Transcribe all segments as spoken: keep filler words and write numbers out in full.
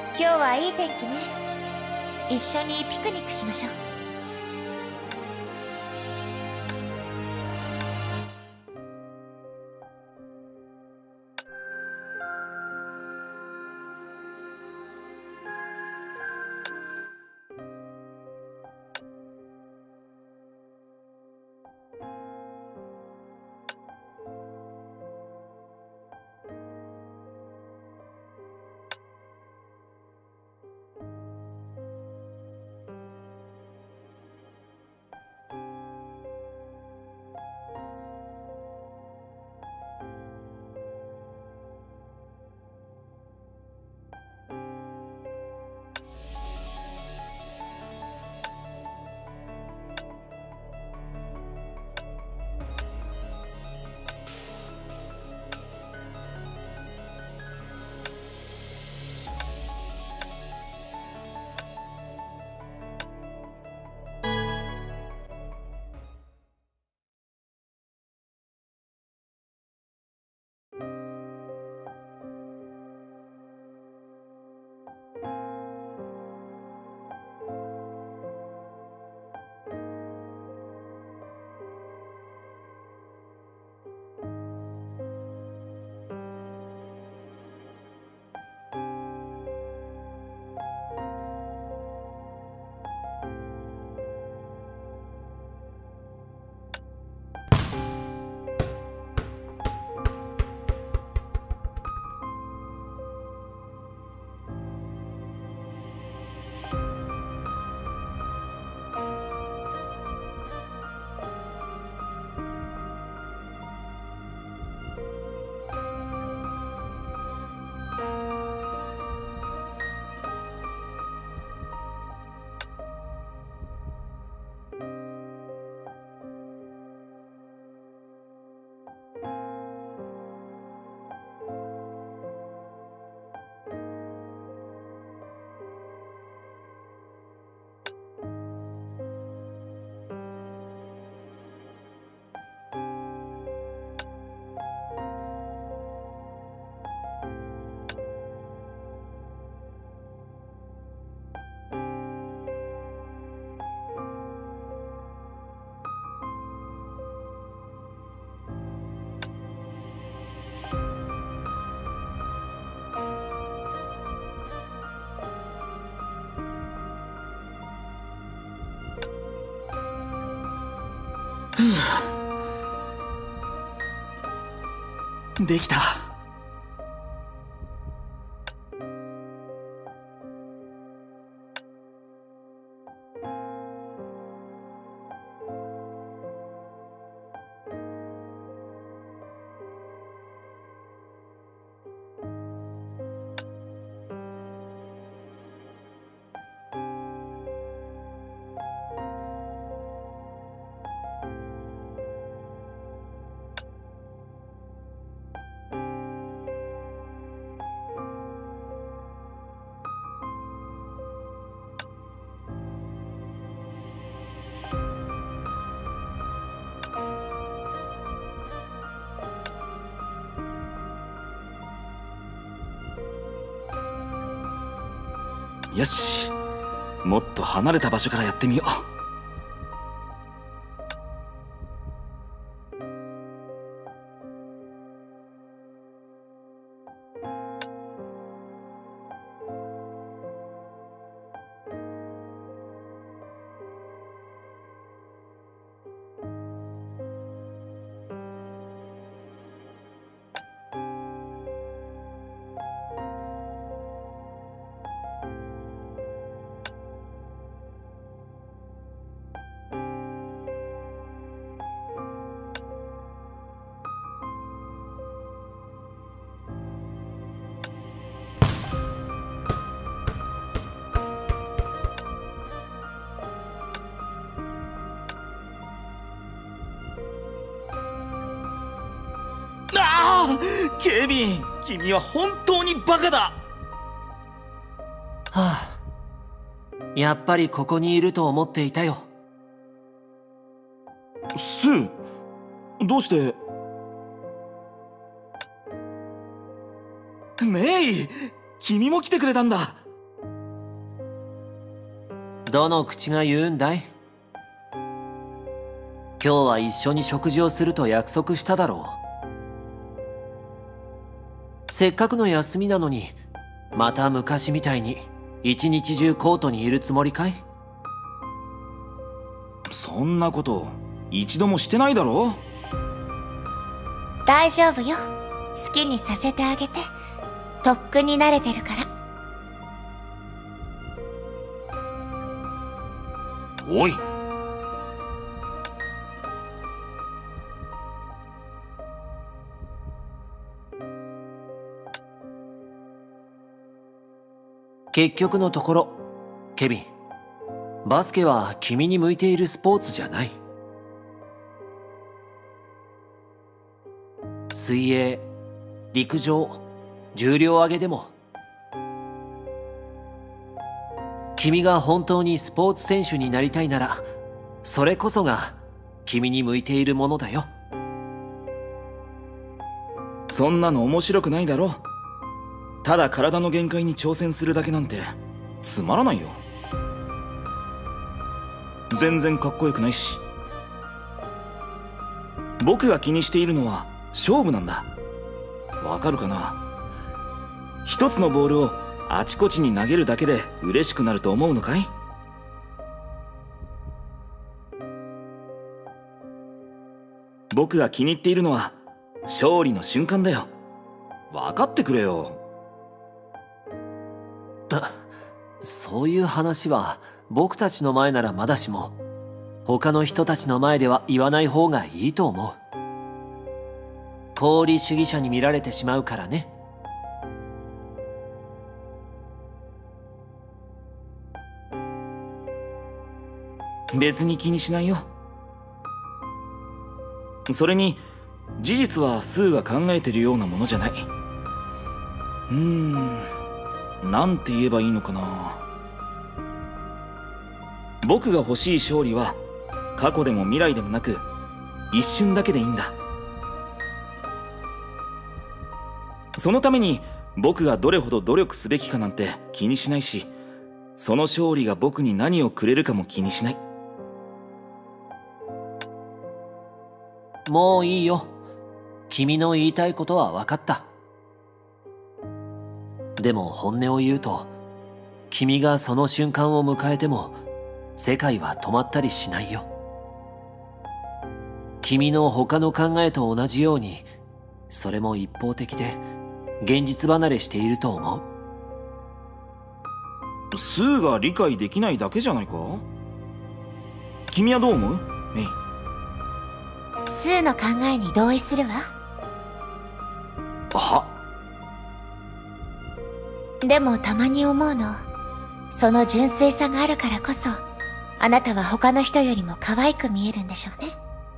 今日はいい天気ね。一緒にピクニックしましょう。 できた。よし、もっと離れた場所からやってみよう。ケビン、君は本当にバカだ。 はあ、やっぱりここにいると思っていたよ。 スー、どうして？メイ、君も来てくれたんだ。 どの口が言うんだい？今日は一緒に食事をすると約束しただろう。せっかくの休みなのに、また昔みたいに一日中コートにいるつもりかい？ そんなこと一度もしてないだろ。 大丈夫よ。好きにさせてあげて。とっくに慣れてるから。 おい。 結局のところ、ケビン、バスケは君に向いているスポーツじゃない。水泳、陸上、重量挙げでも、君が本当にスポーツ選手になりたいなら、それこそが君に向いているものだよ。 そんなの面白くないだろ。ただ体の限界に挑戦するだけなんてつまらないよ。全然かっこよくないし。僕が気にしているのは勝負なんだ。わかるかな？一つのボールをあちこちに投げるだけで嬉しくなると思うのかい？僕が気に入っているのは勝利の瞬間だよ。分かってくれよ。 あ、そういう話は僕たちの前ならまだしも、他の人たちの前では言わない方がいいと思う。功利主義者に見られてしまうからね。 別に気にしないよ。それに事実はスーが考えてるようなものじゃない。うーん、なんて言えばいいのかな。僕が欲しい勝利は過去でも未来でもなく一瞬だけでいいんだ。そのために僕がどれほど努力すべきかなんて気にしないし、その勝利が僕に何をくれるかも気にしない。 もういいよ。君の言いたいことは分かった。でも本音を言うと、君がその瞬間を迎えても世界は止まったりしないよ。君の他の考えと同じように、それも一方的で現実離れしていると思う。スーが理解できないだけじゃないか？君はどう思う？メイ。 スーの考えに同意するわ。 は？ でもたまに思うの。その純粋さがあるからこそ、あなたは他の人よりも可愛く見えるんでしょうね。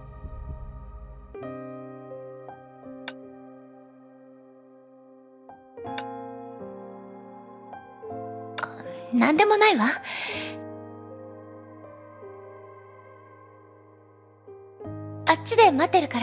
なんでもないわ。あっちで待ってるから。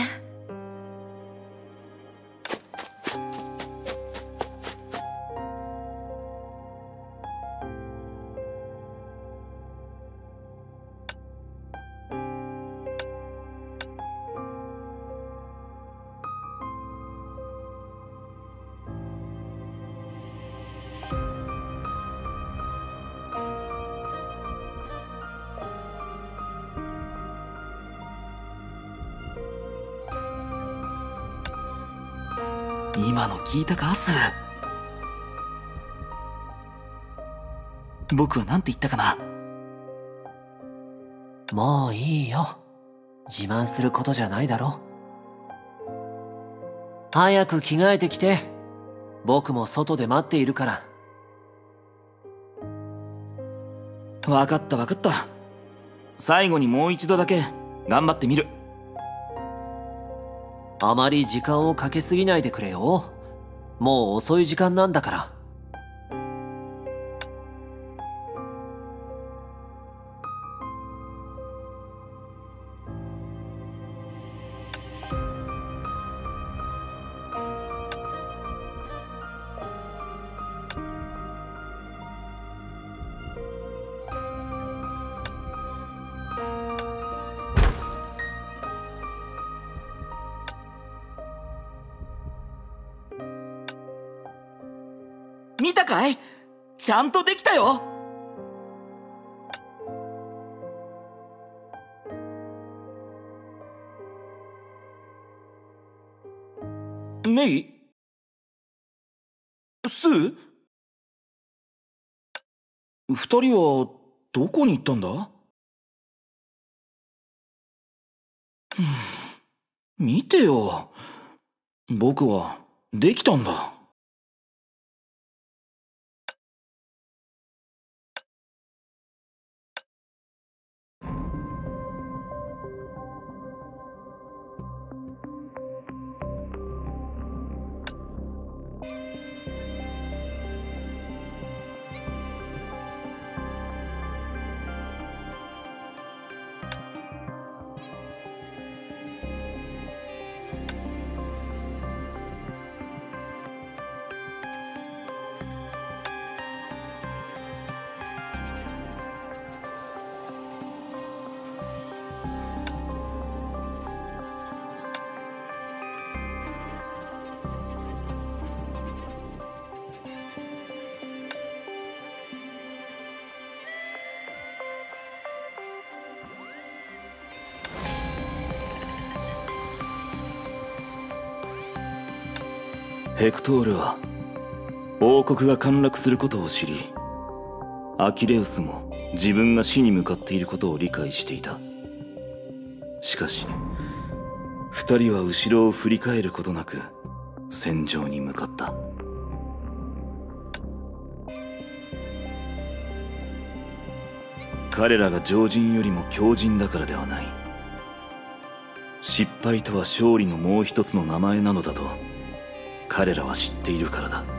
今の聞いたか、スー。僕はなんて言ったかな。 もういいよ。自慢することじゃないだろ。早く着替えてきて。僕も外で待っているから。 わかったわかった。最後にもう一度だけ頑張ってみる。 あまり時間をかけすぎないでくれよ。もう遅い時間なんだから。 かい？ちゃんとできたよ。メイ？スー？二人はどこに行ったんだ？見てよ。僕はできたんだ。ヘクトールは王国が陥落することを知り、アキレウスも自分が死に向かっていることを理解していた。しかし二人は後ろを振り返ることなく戦場に向かった。彼らが常人よりも強靭だからではない。失敗とは勝利のもう一つの名前なのだと彼らは知っているからだ。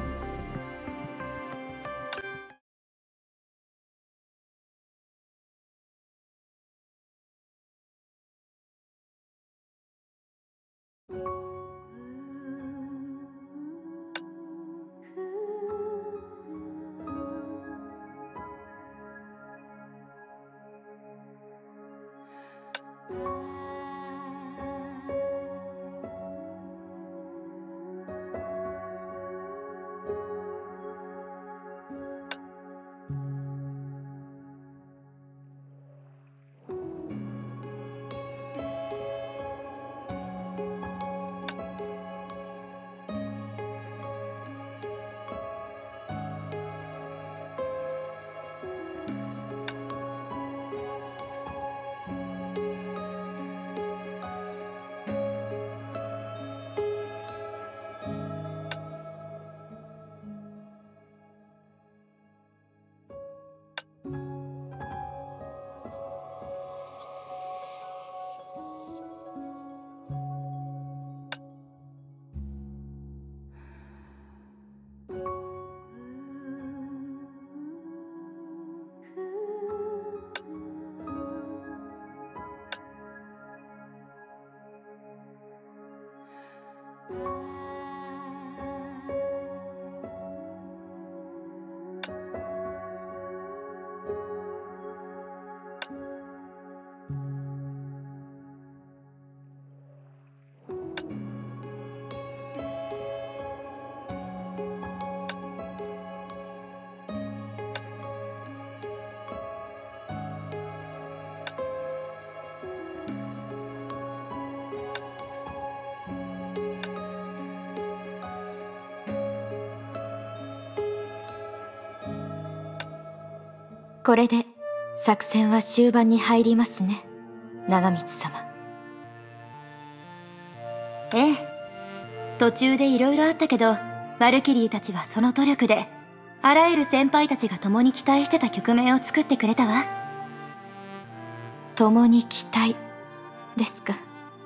これで作戦は終盤に入りますね、長光様。 ええ、途中で色々あったけど、バルキリーたちはその努力であらゆる先輩たちが共に期待してた局面を作ってくれたわ。 共に期待ですか。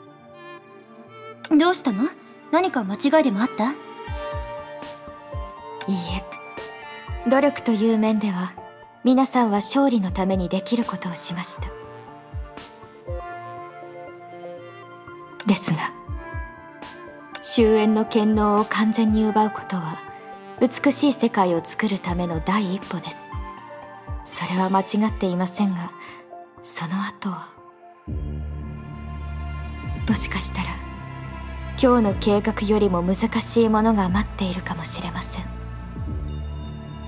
どうしたの？何か間違いでもあった？ いいえ、努力という面では皆さんは勝利のためにできることをしました。ですが終焉の権能を完全に奪うことは美しい世界を作るための第一歩です。それは間違っていませんが、その後はもしかしたら今日の計画よりも難しいものが待っているかもしれません。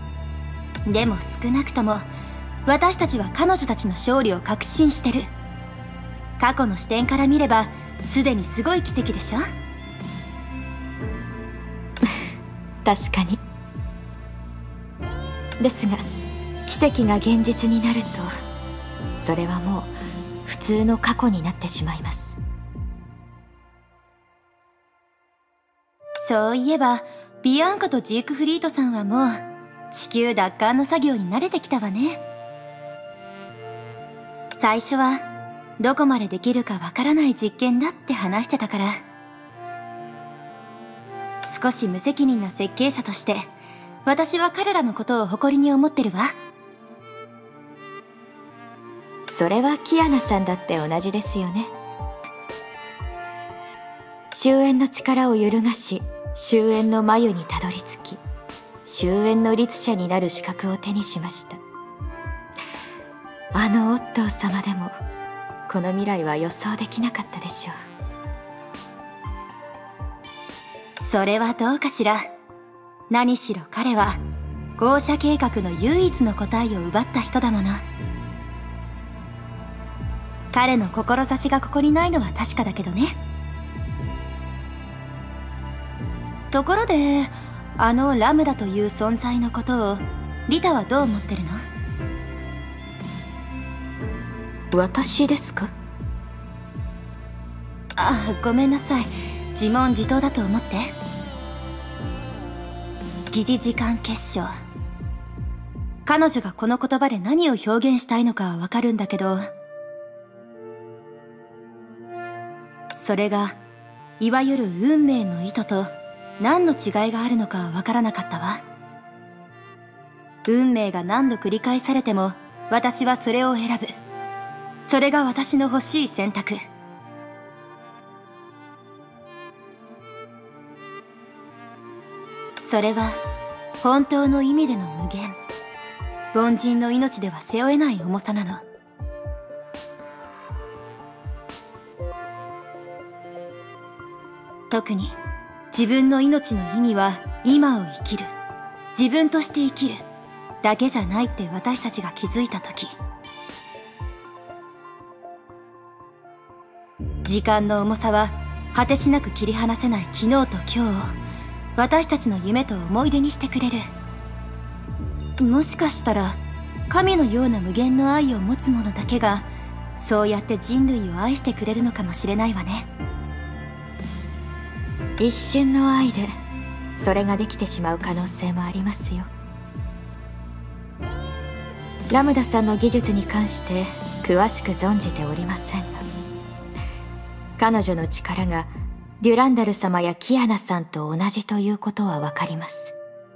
でも少なくとも私たちは彼女たちの勝利を確信してる。過去の視点から見ればすでにすごい奇跡でしょ。 確かに。ですが奇跡が現実になるとそれはもう普通の過去になってしまいます。 そういえばビアンカとジークフリートさんはもう地球奪還の作業に慣れてきたわね。最初はどこまでできるかわからない実験だって話してたから、少し無責任な設計者として私は彼らのことを誇りに思ってるわ。 それはキアナさんだって同じですよね。終焉の力を揺るがし終焉の眉にたどり着き終焉の律者になる資格を手にしました。あのオットー様でもこの未来は予想できなかったでしょう。それはどうかしら。何しろ彼はゴーシャ計画の唯一の答えを奪った人だもの。彼の志がここにないのは確かだけどね。ところであのラムダという存在のことをリタはどう思ってるの？ 私ですか？ あ、ごめんなさい。自問自答だと思って。疑似時間結晶。彼女がこの言葉で何を表現したいのかはわかるんだけど、それがいわゆる運命の糸と何の違いがあるのかはわからなかったわ。運命が何度繰り返されても私はそれを選ぶ。それが私の欲しい選択。それは本当の意味での無限、凡人の命では背負えない重さなの。特に自分の命の意味は今を生きる、自分として生きるだけじゃないって私たちが気づいた時、時間の重さは果てしなく切り離せない昨日と今日を私たちの夢と思い出にしてくれる。もしかしたら神のような無限の愛を持つ者だけがそうやって人類を愛してくれるのかもしれないわね。 一瞬の愛でそれができてしまう可能性もありますよ。ラムダさんの技術に関して詳しく存じておりませんが、彼女の力がデュランダル様やキアナさんと同じということはわかります。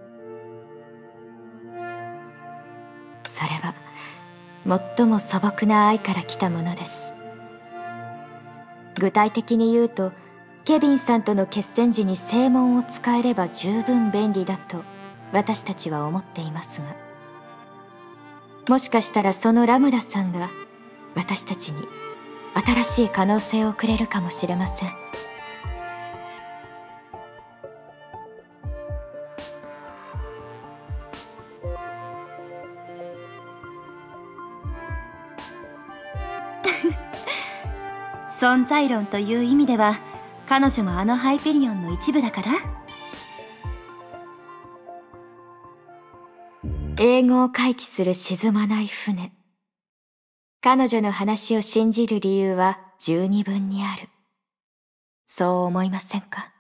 それは最も素朴な愛から来たものです。具体的に言うと、ケビンさんとの決戦時に正門を使えれば十分便利だと私たちは思っていますが、もしかしたらそのラムダさんが私たちに新しい可能性をくれるかもしれません。 存在論という意味では彼女もあのハイペリオンの一部だから。 英語を回帰する沈まない船。彼女の話を信じる理由は十二分にある。そう思いませんか？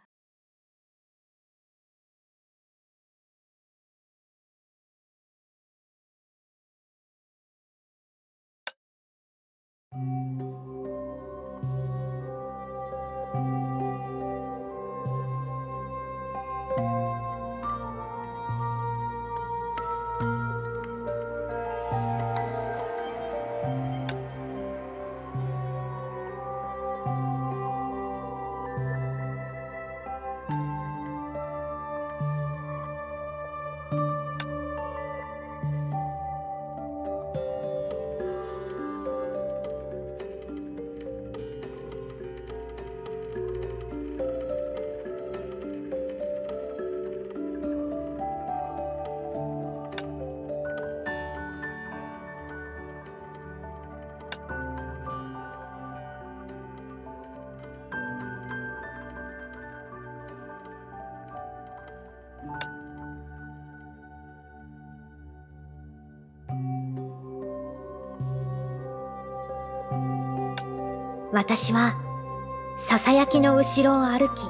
私はささやきの後ろを歩き、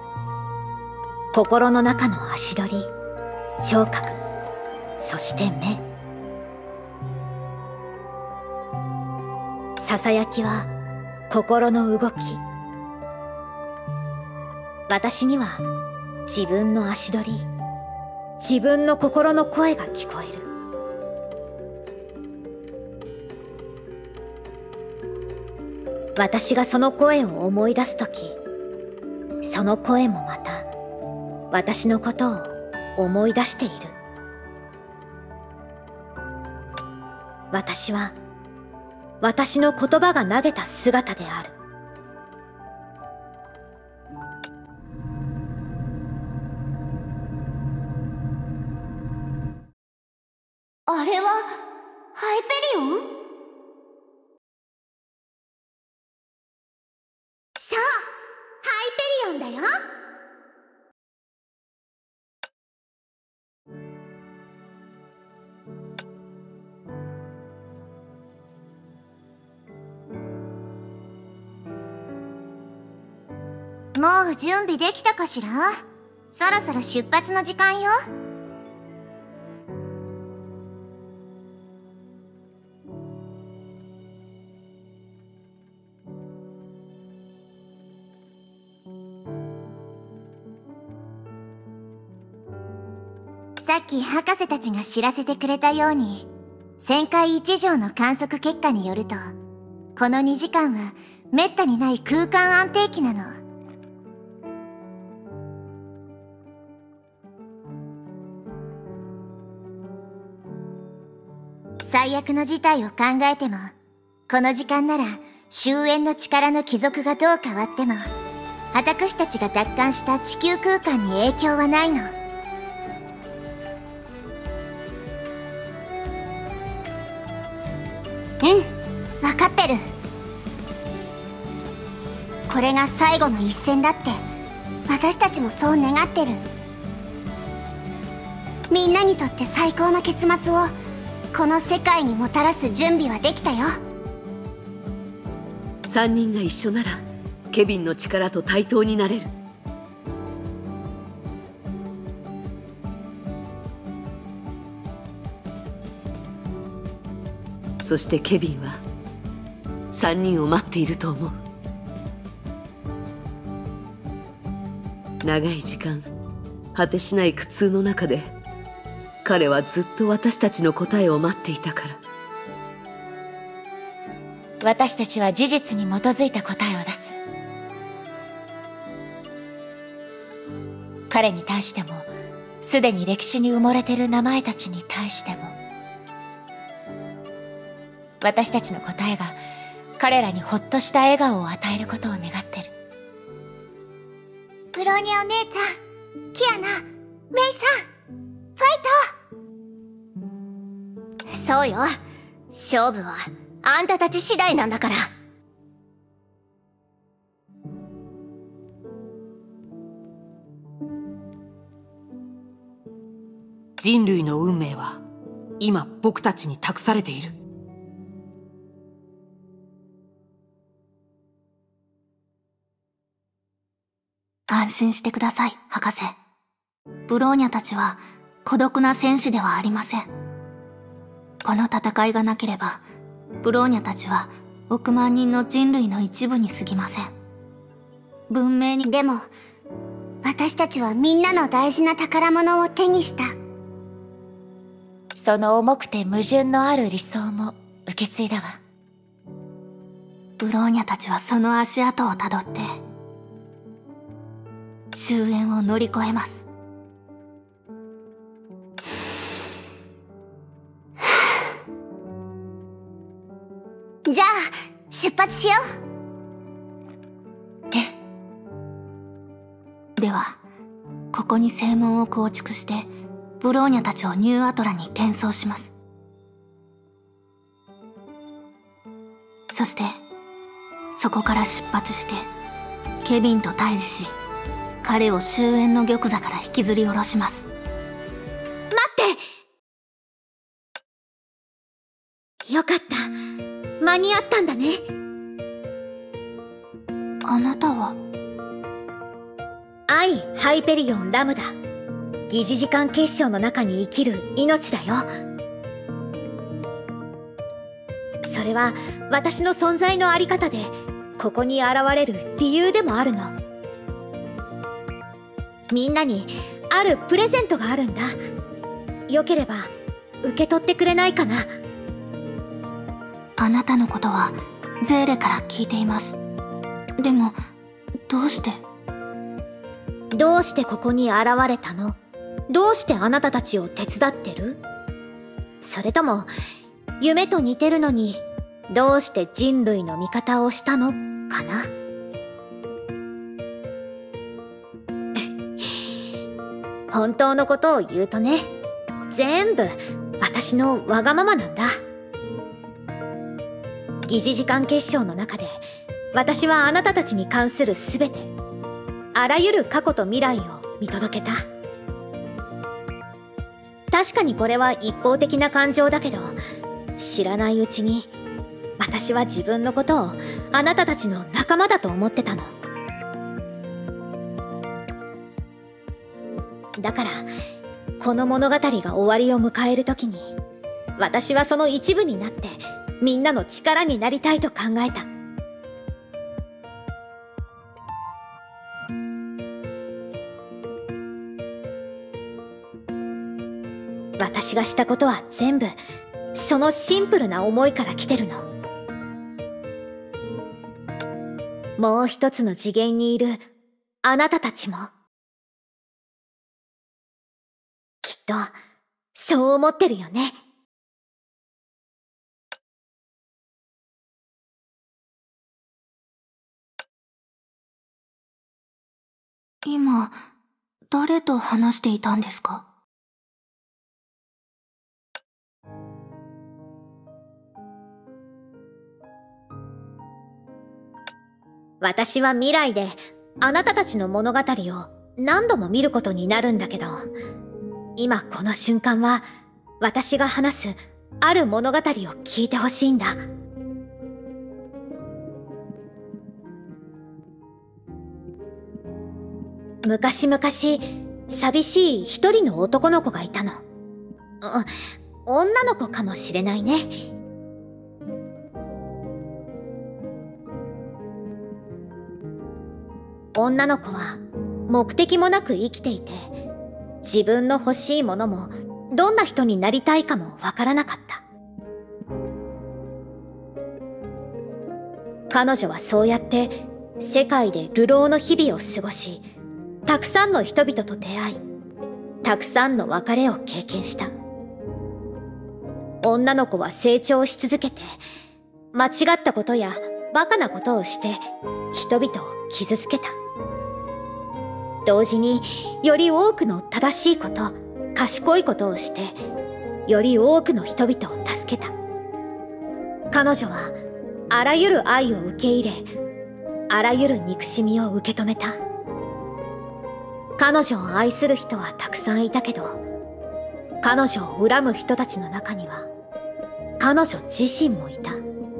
心の中の足取り、聴覚、そして目。ささやきは心の動き。私には自分の足取り、自分の心の声が聞こえる。私がその声を思い出すとき、その声もまた私のことを思い出している。私は私の言葉が投げた姿である。 あれはハイペリオン？そう、ハイペリオンだよ。もう準備できたかしら？そろそろ出発の時間よ。さっき博士たちが知らせてくれたように、旋回一条の観測結果によると、このにじかんはめったにない空間安定期なの。最悪の事態を考えても、この時間なら終焉の力の帰属がどう変わっても、私たちが奪還した地球空間に影響はないの。うん、わかってる。これが最後の一戦だって、私たちもそう願ってる。みんなにとって最高の結末をこの世界にもたらす準備はできたよ。 三人が一緒ならケビンの力と対等になれる。そしてケビンは三人を待っていると思う。長い時間、果てしない苦痛の中で彼はずっと私たちの答えを待っていたから。 私たちは事実に基づいた答えを出す。彼に対しても、すでに歴史に埋もれている名前たちに対しても、私たちの答えが彼らにほっとした笑顔を与えることを願ってる。 ブローニャお姉ちゃん、キアナ、メイさん、ファイト！そうよ、勝負はあんたたち次第なんだから。 人類の運命は今僕たちに託されている。 安心してください、博士。ブローニャたちは孤独な戦士ではありません。この戦いがなければ、ブローニャたちは億万人の人類の一部に過ぎません。文明に。でも、私たちはみんなの大事な宝物を手にした。 その重くて矛盾のある理想も受け継いだわ。 ブローニャたちはその足跡をたどって、終焉を乗り越えます。じゃあ、出発しよう。え。では、ここに正門を構築して、ブローニャたちをニューアトラに転送します。そして、そこから出発して、ケビンと対峙し、彼を終焉の玉座から引きずり下ろします。待って！よかった。間に合ったんだね。 なたは？ 愛ハイペリオンラムダ、疑似時間結晶の中に生きる命だよ。それは私の存在のあり方でここに現れる理由でもあるの。みんなにあるプレゼントがあるんだ。よければ受け取ってくれないかな。 あなたのことはゼーレから聞いています。でもどうして？ どうしてここに現れたの？どうしてあなたたちを手伝ってる？それとも夢と似てるのにどうして人類の味方をしたのかな。本当のことを言うとね、全部私のわがままなんだ。疑似時間結晶の中で私はあなたたちに関するすべて、あらゆる過去と未来を見届けた。確かにこれは一方的な感情だけど、知らないうちに私は自分のことをあなたたちの仲間だと思ってたの。だからこの物語が終わりを迎える時に、私はその一部になってみんなの力になりたいと考えた。私がしたことは全部そのシンプルな思いから来てるの。もう一つの次元にいるあなたたちもきっとそう思ってるよね。 今誰と話していたんですか？ 私は未来であなたたちの物語を何度も見ることになるんだけど、今この瞬間は私が話すある物語を聞いてほしいんだ。昔々寂しい一人の男の子がいたの。う女の子かもしれないね。女の子は目的もなく生きていて、自分の欲しいものもどんな人になりたいかもわからなかった。彼女はそうやって世界で流浪の日々を過ごし、たくさんの人々と出会い、たくさんの別れを経験した。女の子は成長し続けて、間違ったことやバカなことをして人々を傷つけた。同時により多くの正しいこと、賢いことをしてより多くの人々を助けた。彼女はあらゆる愛を受け入れ、あらゆる憎しみを受け止めた。彼女を愛する人はたくさんいたけど、彼女を恨む人たちの中には彼女自身もいた。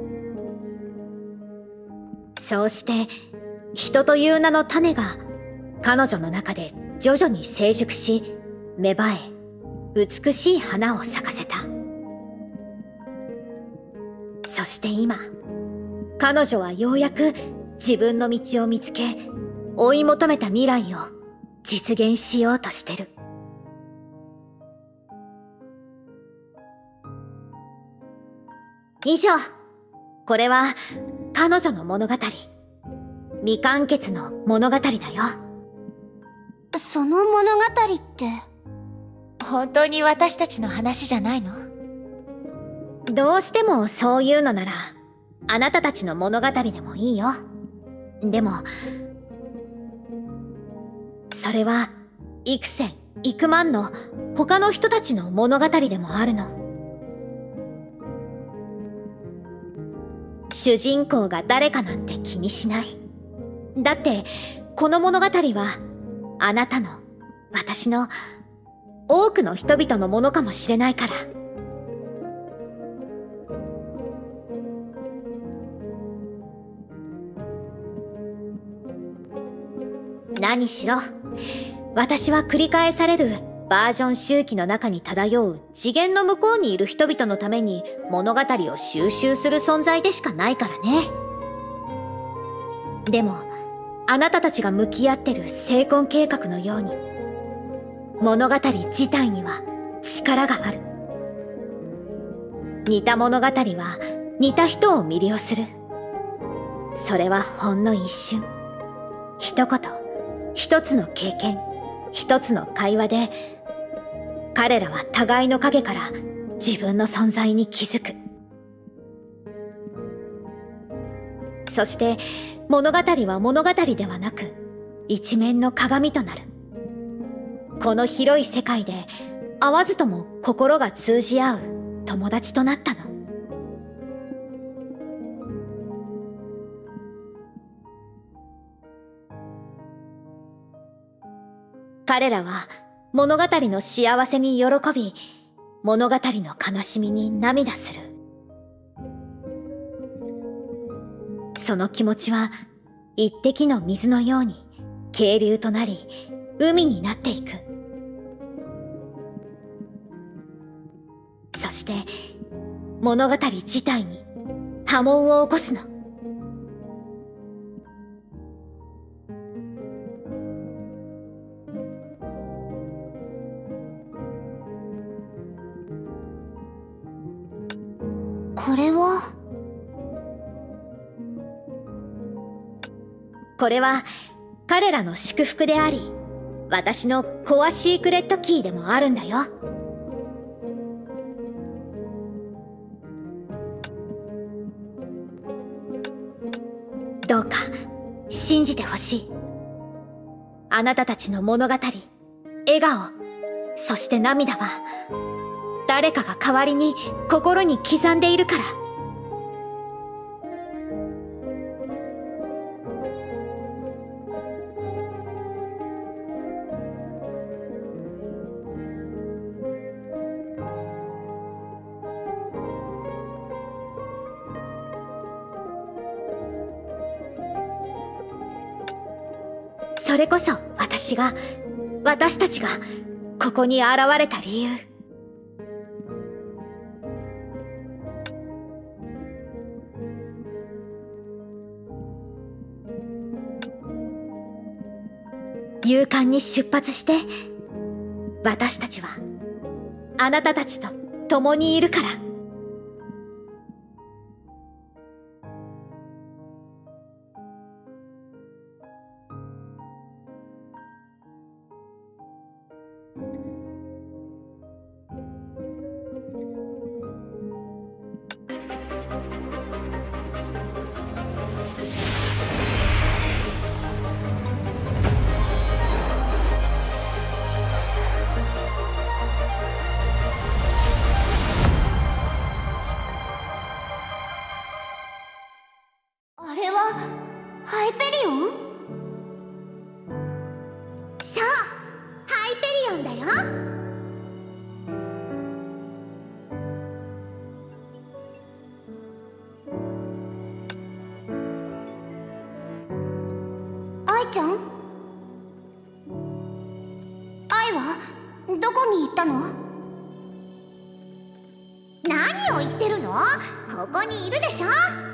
そうして人という名の種が彼女の中で徐々に成熟し、芽生え美しい花を咲かせた。そして今、彼女はようやく自分の道を見つけ、追い求めた未来を実現しようとしてる。以上、これは彼女の物語、未完結の物語だよ。 その物語って本当に私たちの話じゃないの？どうしてもそういうのならあなたたちの物語でもいいよ。でもそれは幾千幾万の他の人たちの物語でもあるの。主人公が誰かなんて気にしない。だってこの物語はあなたの、私の、多くの人々のものかもしれないから。 何しろ私は繰り返されるバージョン周期の中に漂う次元の向こうにいる人々のために物語を収集する存在でしかないからね。でもあなたたちが向き合ってる成婚計画のように物語自体には力がある。似た物語は似た人を魅了する。それはほんの一瞬、一言、一つの経験、一つの会話で彼らは互いの影から自分の存在に気づく。そして物語は物語ではなく一面の鏡となる。この広い世界で会わずとも心が通じ合う友達となったの。彼らは物語の幸せに喜び、物語の悲しみに涙する。その気持ちは一滴の水のように渓流となり海になっていく。そして物語自体に波紋を起こすの。 これはこれは彼らの祝福であり、私のコアシークレットキーでもあるんだよ。どうか信じてほしい。あなたたちの物語、笑顔、そして涙は誰かが代わりに心に刻んでいるから。それこそ私が、私たちがここに現れた理由。勇敢に出発して、私たちはあなたたちと共にいるから。 あれはハイペリオン？ そう、ハイペリオンだよ。 愛ちゃん？愛はどこに行ったの？ 何を言ってるの？ここにいるでしょ。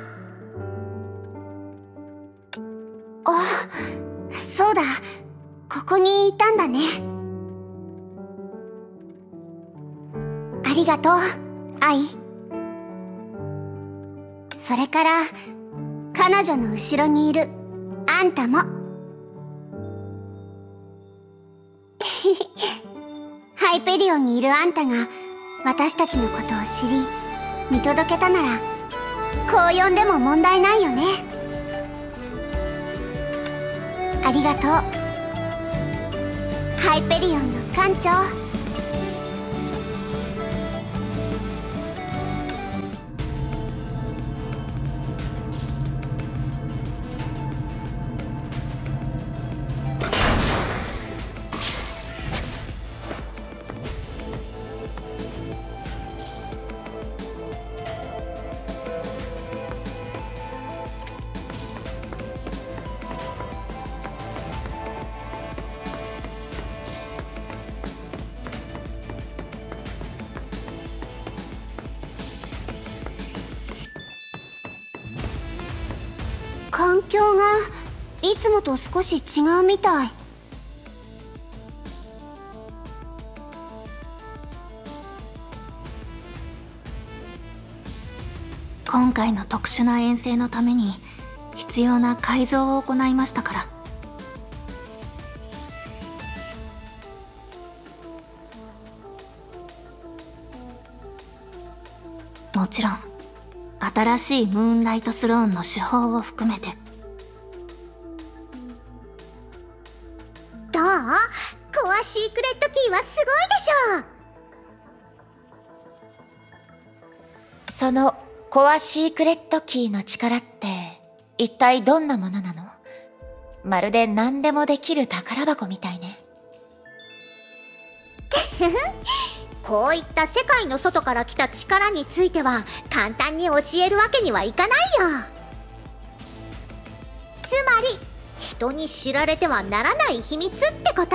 あ、そうだ、ここにいたんだね。ありがとう、愛。それから彼女の後ろにいるあんたも。ハイペリオンにいるあんたが私たちのことを知り見届けたなら、こう呼んでも問題ないよね。ありがとう、ハイペリオンの艦長。 いつもと少し違うみたい。 今回の特殊な遠征のために必要な改造を行いましたから。もちろん新しいムーンライトスローンの手法を含めて。 どう？コアシークレットキーはすごいでしょう。そのコアシークレットキーの力って一体どんなものなの？まるで何でもできる宝箱みたいね。こういった世界の外から来た力については簡単に教えるわけにはいかないよ。つまり人に知られてはならない秘密ってこと。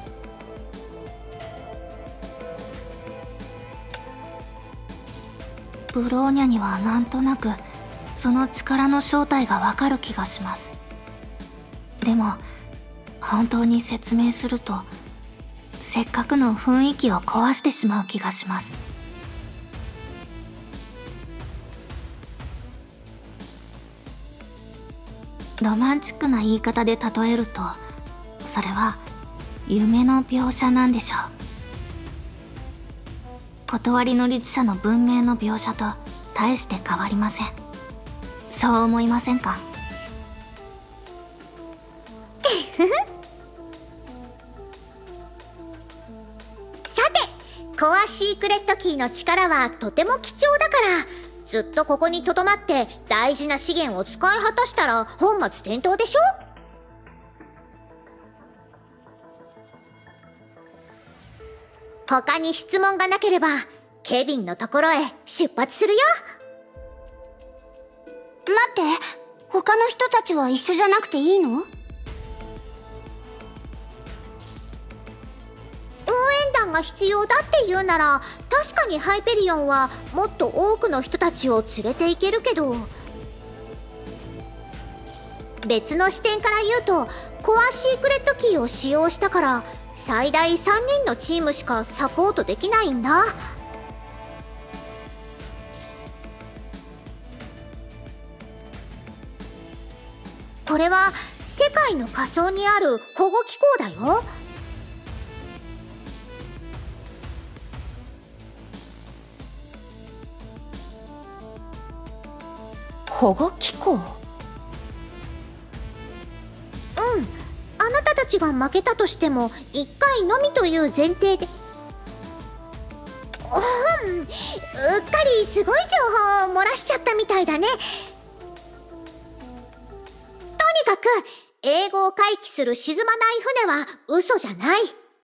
ブローニャにはなんとなくその力の正体がわかる気がします。でも本当に説明するとせっかくの雰囲気を壊してしまう気がします。ロマンチックな言い方で例えると、それは夢の描写なんでしょう。断りの律者の文明の描写と大して変わりません。そう思いませんか？ さて、コアシークレットキーの力はとても貴重だから、ずっとここにとどまって大事な資源を使い果たしたら本末転倒でしょ？他に質問がなければケビンのところへ出発するよ。 待って、他の人たちは一緒じゃなくていいの？ 応援団が必要だって言うなら確かにハイペリオンはもっと多くの人たちを連れて行けるけど、別の視点から言うとコアシークレットキーを使用したから最大さんにんのチームしかサポートできないんだ。これは世界の下層にある保護機構だよ。 保護機構？うん、 あなたたちが負けたとしてもいっかいのみという前提で。うん、うっかりすごい情報を漏らしちゃったみたいだね。とにかく英語を回帰する沈まない船は嘘じゃない。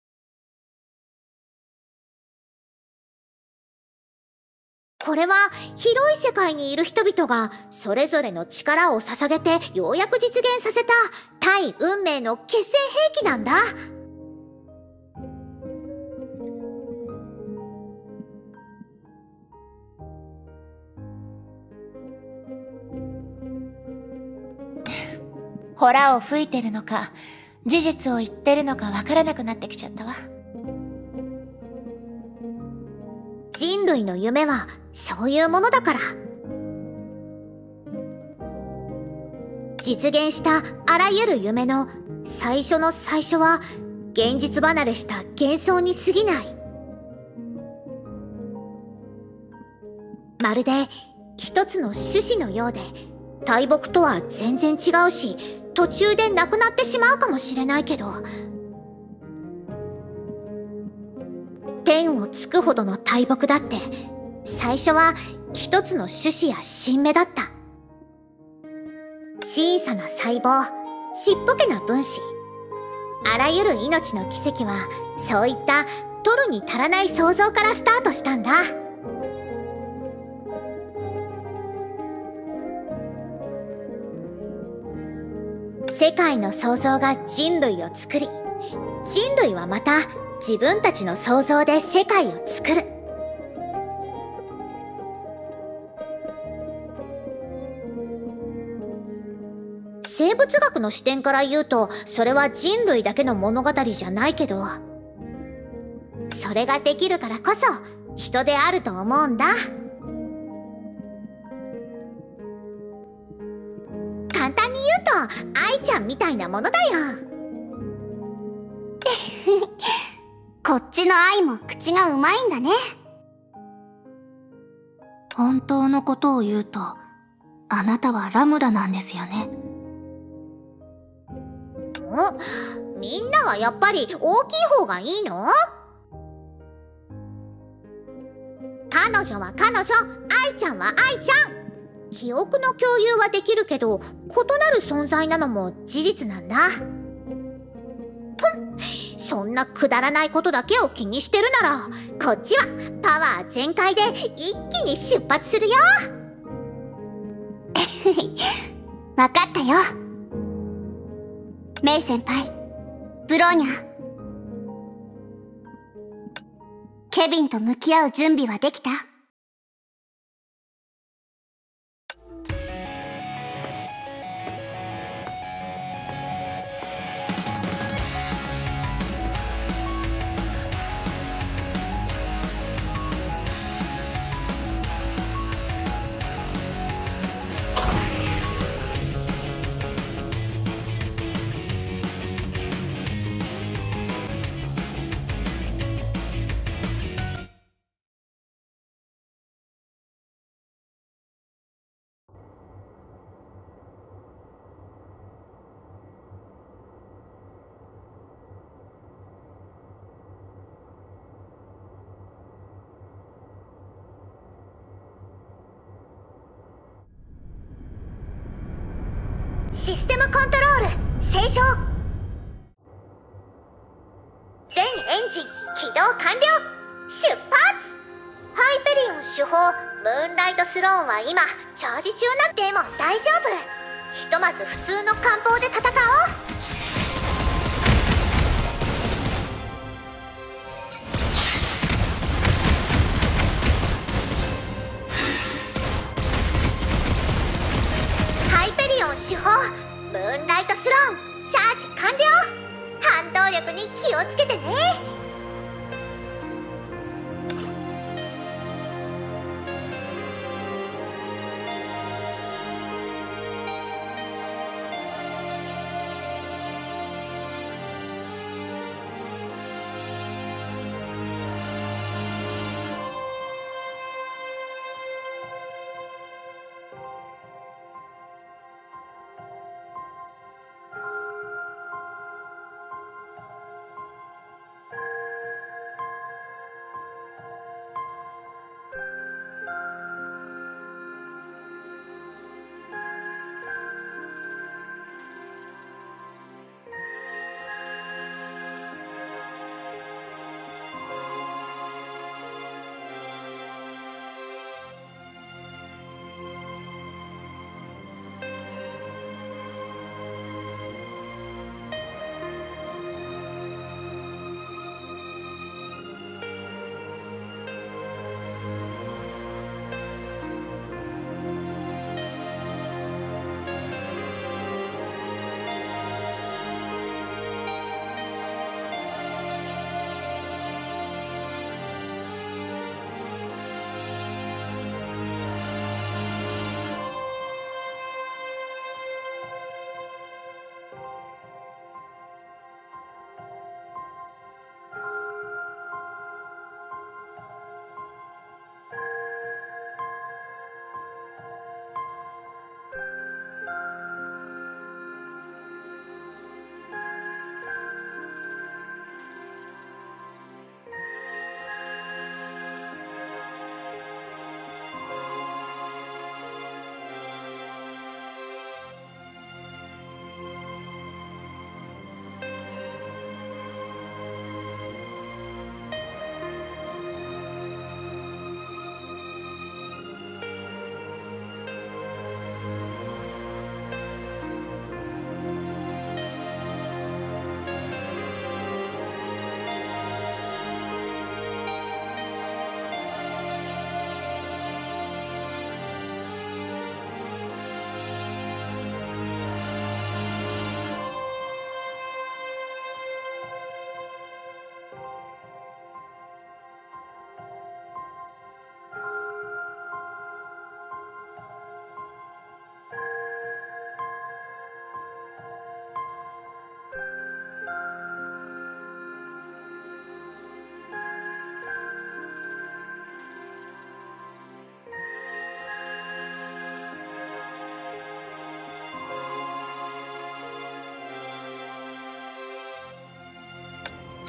これは広い世界にいる人々がそれぞれの力を捧げてようやく実現させた対運命の決戦兵器なんだ。ホラを吹いてるのか事実を言ってるのかわからなくなってきちゃったわ。人類の夢はそういうものだから。実現したあらゆる夢の最初の最初は現実離れした幻想に過ぎない。まるで一つの種子のようで大木とは全然違うし、途中でなくなってしまうかもしれないけど、天をつくほどの大木だって最初は一つの種子や新芽だった。小さな細胞、ちっぽけな分子、あらゆる命の奇跡はそういった取るに足らない想像からスタートしたんだ。世界の創造が人類を作り、人類はまた自分たちの創造で世界を作る。生物物学の視点から言うとそれは人類だけの物語じゃないけど、それができるからこそ人であると思うんだ。簡単に言うと愛ちゃんみたいなものだよ。 こっちの愛も口がうまいんだね。 本当のことを言うと、あなたはラムダなんですよね。 ん？みんなはやっぱり大きい方がいいの？彼女は彼女、愛ちゃんは愛ちゃん。記憶の共有はできるけど、異なる存在なのも事実なんだ。ふん、そんなくだらないことだけを気にしてるなら、こっちはパワー全開で一気に出発するよ。 わかったよ。メイ先輩、ブローニャ。ケビンと向き合う準備はできた？ システムコントロール正常。全エンジン起動完了。出発。ハイペリオン主砲ムーンライトスローンは今チャージ中な。でも大丈夫。ひとまず普通の艦砲で戦おう。ハイペリオン主砲ムーンライトスローンチャージ完了。反動力に気をつけてね。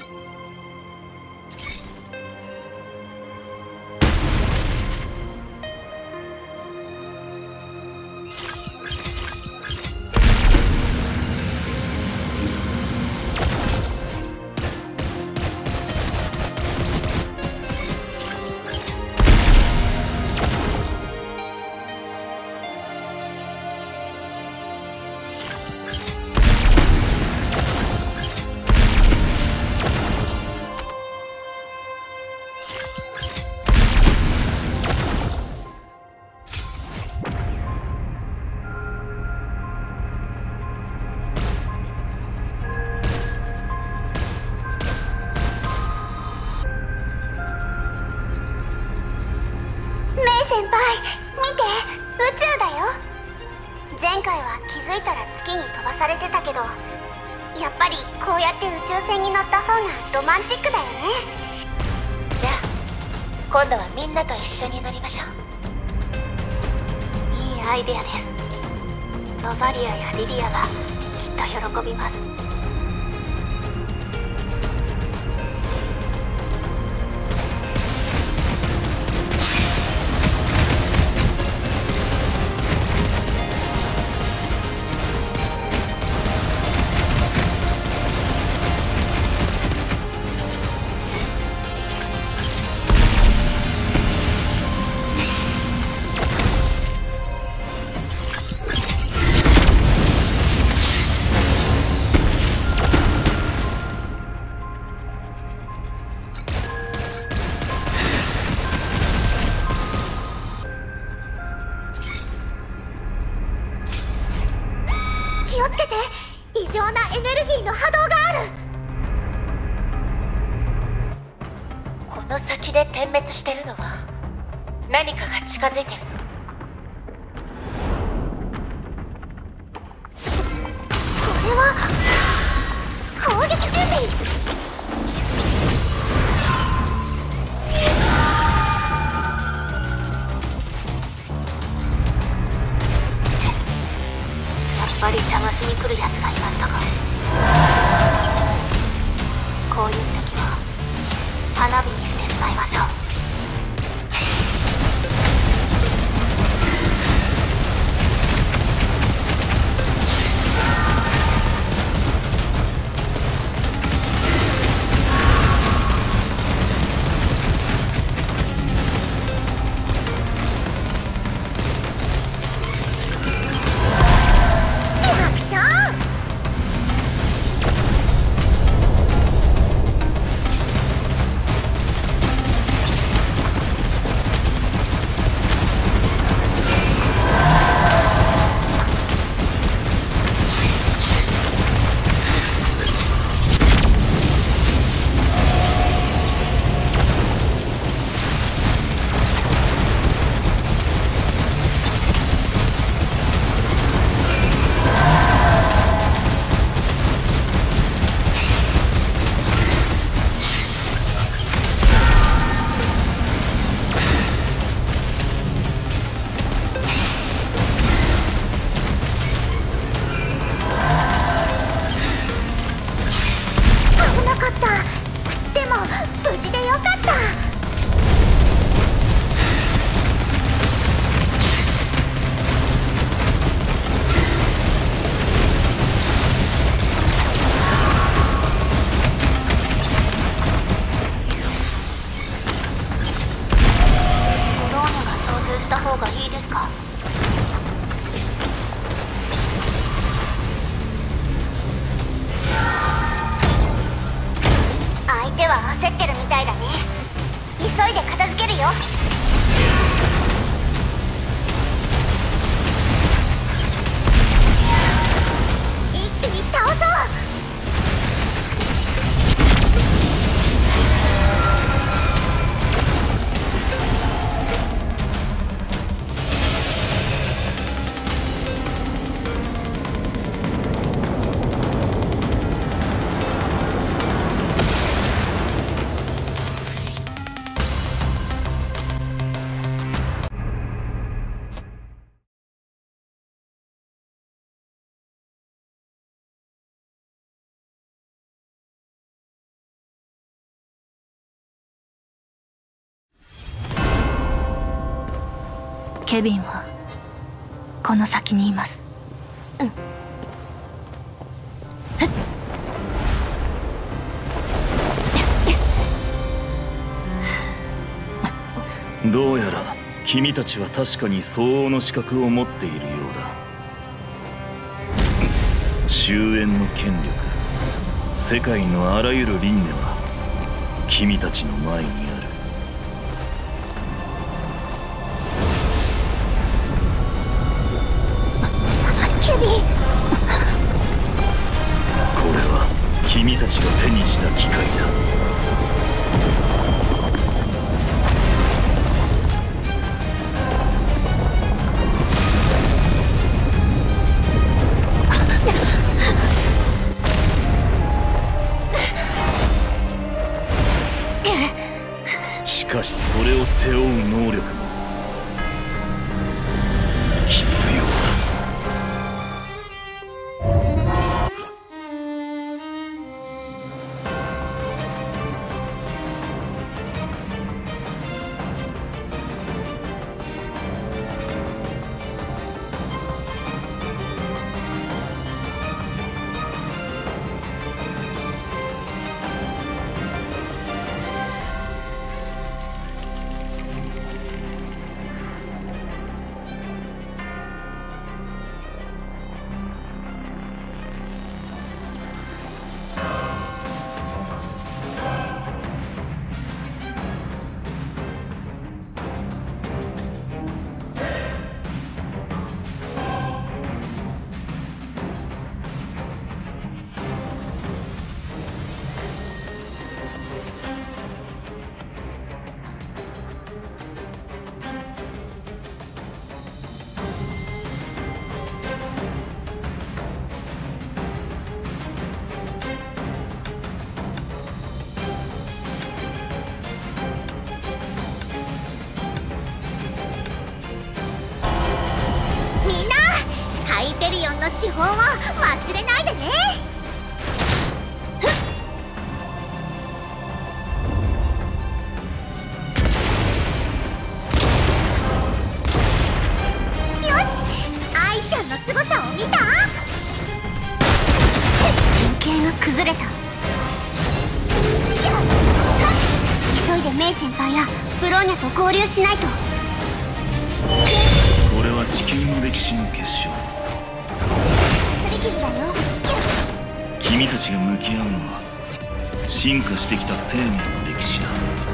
先輩、見て、宇宙だよ。前回は気づいたら月に飛ばされてたけど、やっぱりこうやって宇宙船に乗った方がロマンチックだよね。 じゃあ今度はみんなと一緒に乗りましょう。いいアイデアです。ロザリアやリリアがきっと喜びます。 気をつけて、異常なエネルギーの波動がある。 この先で点滅してるのは何かが近づいてるの。 これは攻撃準備。 やっぱり邪魔しに来るやつがいましたか。こういう時は花火にしてしまいましょう。した方がいいですか？相手は焦ってるみたいだね。急いで片付けるよ。一気に倒そう。 ケビンはこの先にいます。 うん、どうやら君たちは確かに相応の資格を持っているようだ。終焉の権力、世界のあらゆる輪廻は君たちの前にある。 ケビン、 これは君たちが手にした機会だ。しかしそれを背負う能力も必要だ。 ハイペリオンの手法を忘れないでね。よし、愛ちゃんの凄さを見た？陣形が崩れた。急いでメイ先輩やブローニャと合流しないと。 これは地球の歴史の結晶。君たちが向き合うのは進化してきた生命の歴史だ。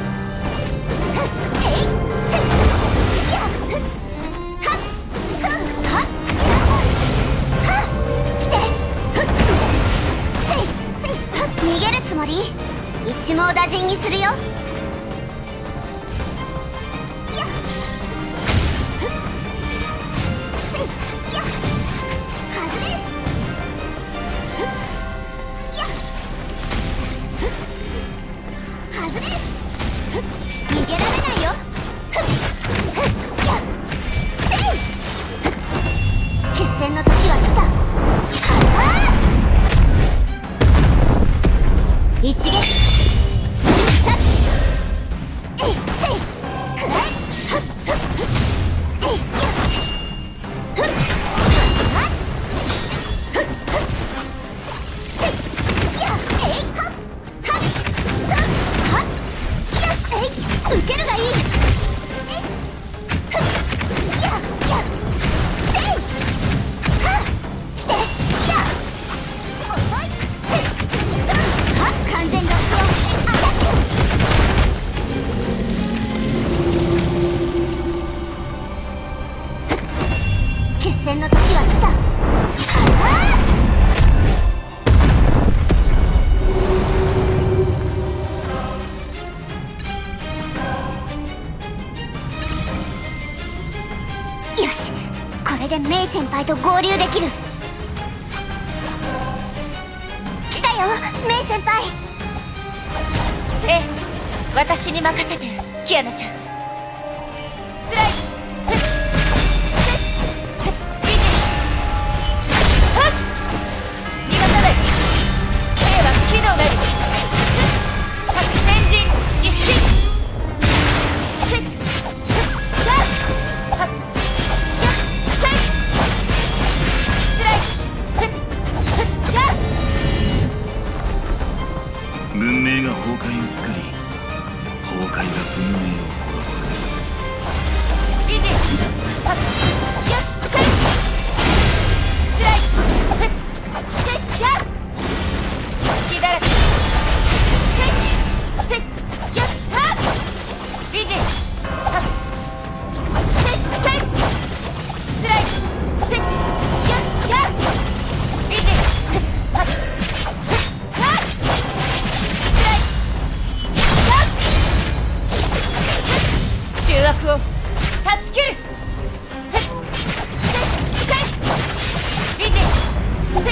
逃げるつもり？一網打尽にするよ。メイ先輩と合流できる。来たよ、メイ先輩。 ええ、私に任せて、キアナちゃん。失礼。逃がさない。兵は機能なり。先陣一進。はっ明が崩壊を作り、崩壊が文明を滅ぼす。 理事、はっ、やっ、はい、失礼、はい、せっ、やっ、隙だらけ、せっ、せっ、やっ、はっ、理事、はっ、せっ、せっ、失礼、せっ、やっ、やっ、理事、はっ、はっ、醜悪を断ち切る。せっせっ理事せっ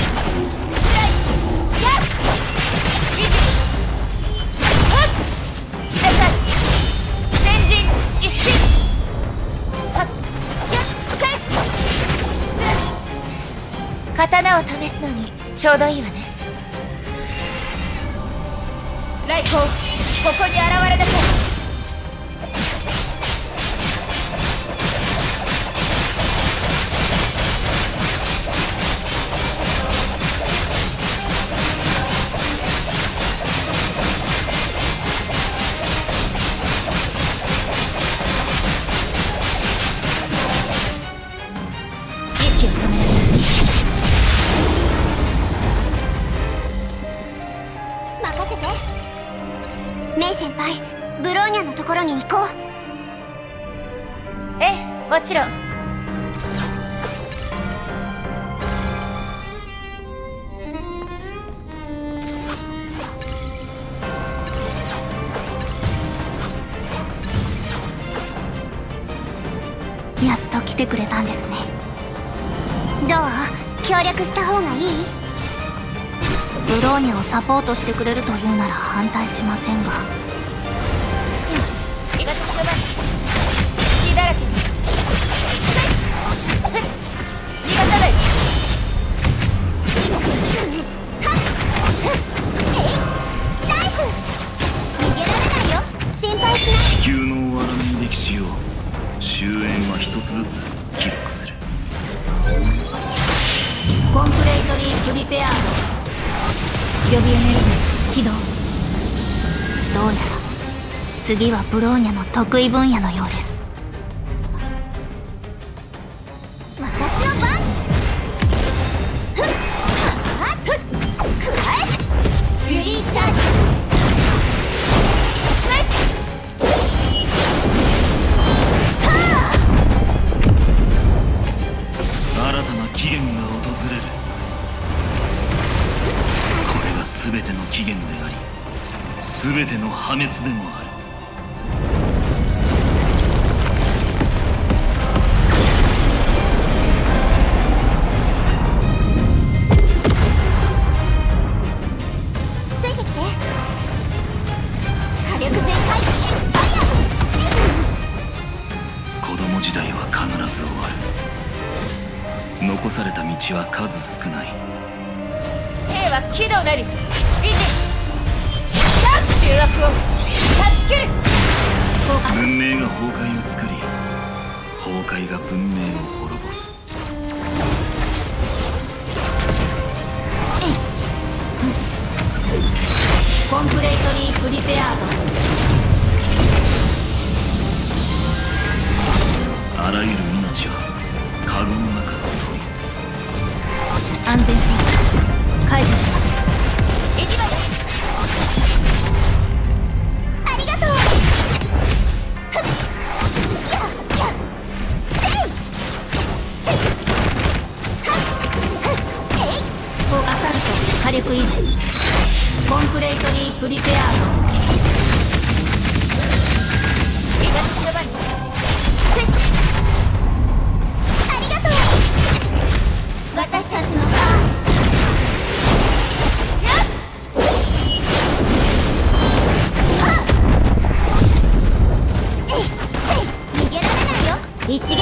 やっ理事はっ来なさい。先人一心はっやっせっ失礼。刀を試すのにちょうどいいわね。来光、ここに現れなさい。もちろん。 やっと来てくれたんですね。どう？協力した方がいい？ブローニャをサポートしてくれるというなら反対しませんが。 東の前、隙だらけに。逃がさない。 ナイス！逃げられないよ。心配しない。 地球の終わらない歴史を終焉は一つずつ記録する。 コンプレイトリープリペアード。予備エネルギー起動。 どうやら次はブローニャの得意分野のようです。私の番。ふっはっふっくらえ。フュリーチャージ。 新たな起源が訪れる。これが全ての起源であり、全ての破滅でもある。 ついてきて。火力全開。ファイヤー。 子供時代は必ず終わる。残された道は数少ない。 兵は機動なり。理事醜悪を断ち切る。 文明が崩壊を作り、崩壊が文明を滅ぼす。 コンプレイトリープリペアード。 あらゆる命はカゴの中の鳥。 安全装置解除します。 行きます。 ありがとう。ふっやっやっせいせいはっふっえい。 アサルト火力維持。コンプレイトリープリペアード。 東の前に。せいありがとう。私たちの番。逃げられないよ。一撃。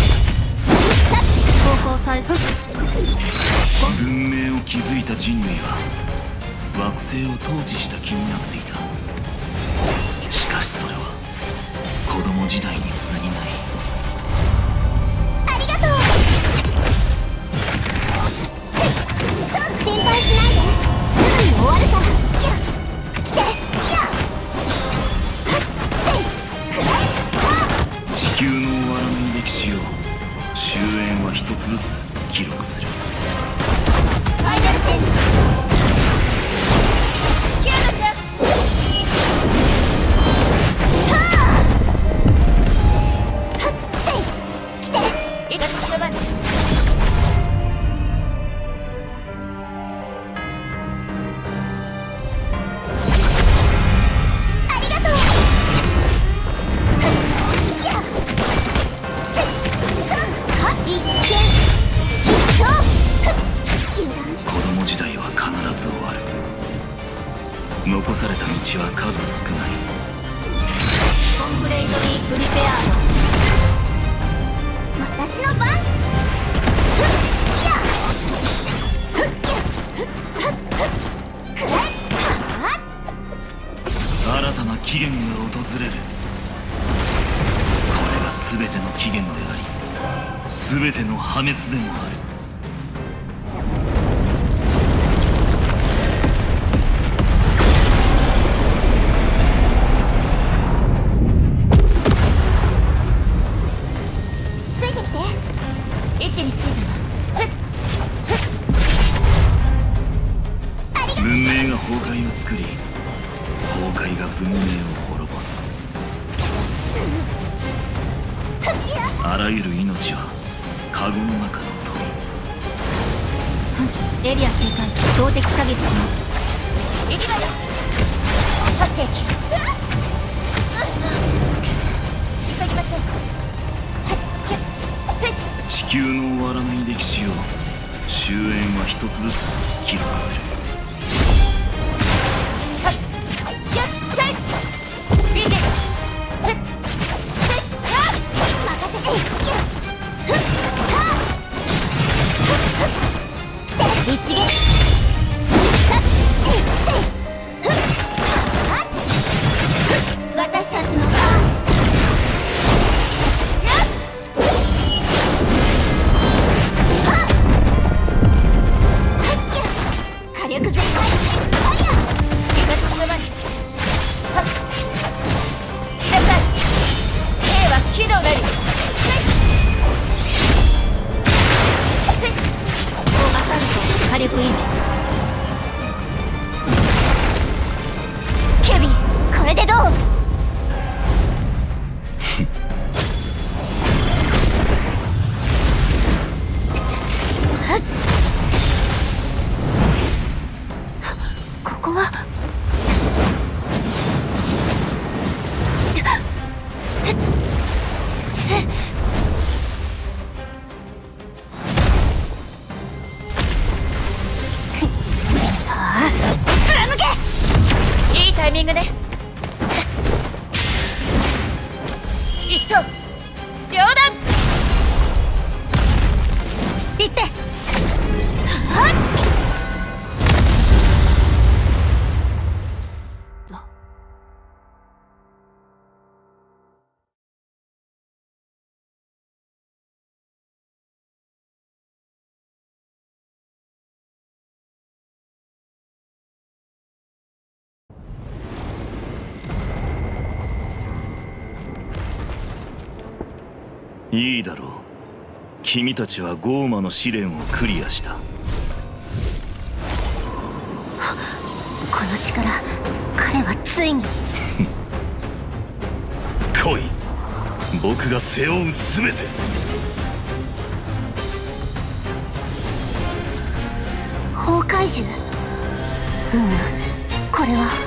方向最初。 文明を築いた人類は惑星を統治した気になっていた。しかしそれは子供時代に過ぎない。 ありがとう。心配しないで。すぐに終わるから。来て。 された道は数少ない。 コンプレイトリープリペア私の番。 新たな期限が訪れる。これが全ての期限であり、全ての破滅でもある。 ついてきて。 位置についたわ。 文明が崩壊を作り、崩壊が文明を滅ぼす。あらゆる命はカゴの中の鳥。 エリア警戒、標的射撃します。行きましょう。発兵器。急ぎましょう。 地球の終わらない歴史を終焉は一つずつ記録する。 一撃。私たちの番。火力全開。ファイヤー。 東島に。はっ。ください。A は起動なり。火力維持。 ケビン、これでどう？ここはいいタイミングね。一層両断。 行って。 いいだろう。君たちはゴーマの試練をクリアした。 この力、彼はついに。 来い、僕が背負うすべて。 崩壊獣。うむ、これは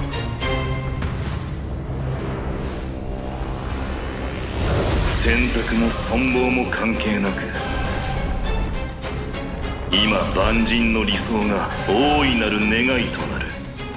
選択も存亡も関係なく、今万人の理想が大いなる願いとなる。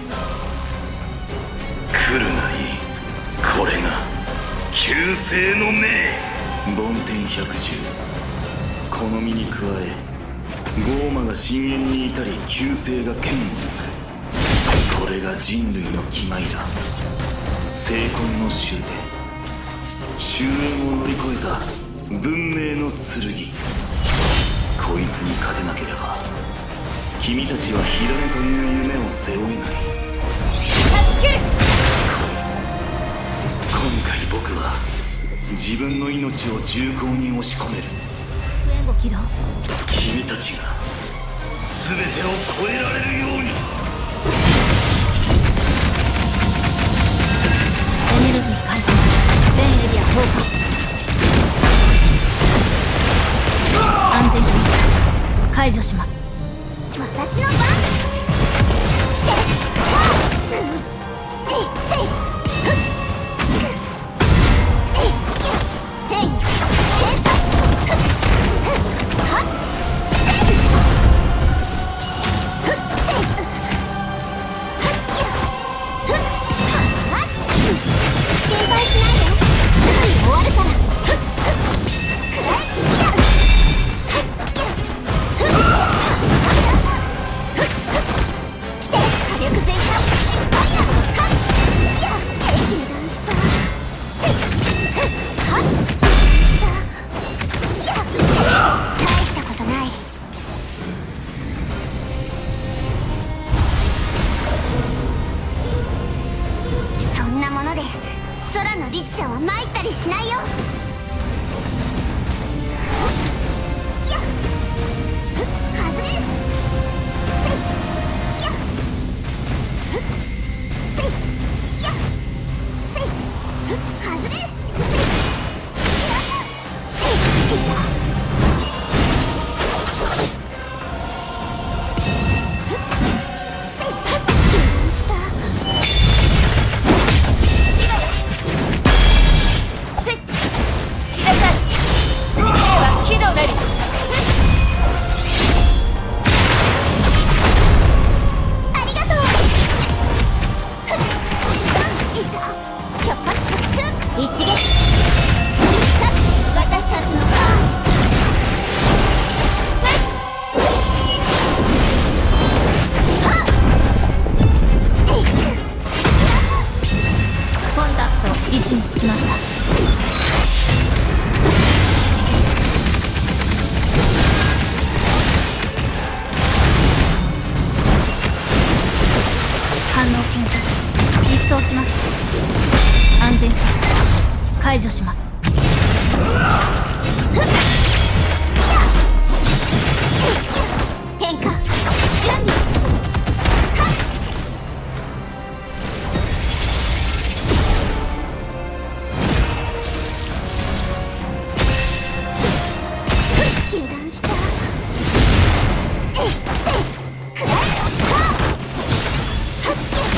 来るがいい。これが救世の命。梵天百獣、この身に加えゴーマが深淵に至り救世が剣を抜く。これが人類の決まりだ。聖魂の終点、終焉を乗り越えた文明の剣。こいつに勝てなければ君たちは火種という夢を背負えない。 断ち切る。 今回僕は自分の命を重厚に押し込める。 援護起動。 君たちが全てを超えられるように。 エネルギー解放。全エリア投下。安全区域解除します。 私の番。 ので空の律者は参ったりしないよ。やっ外れる。せいやっせいやっせい外れる。 解除します。 天下準備。油断した。えいくらえはっしゃ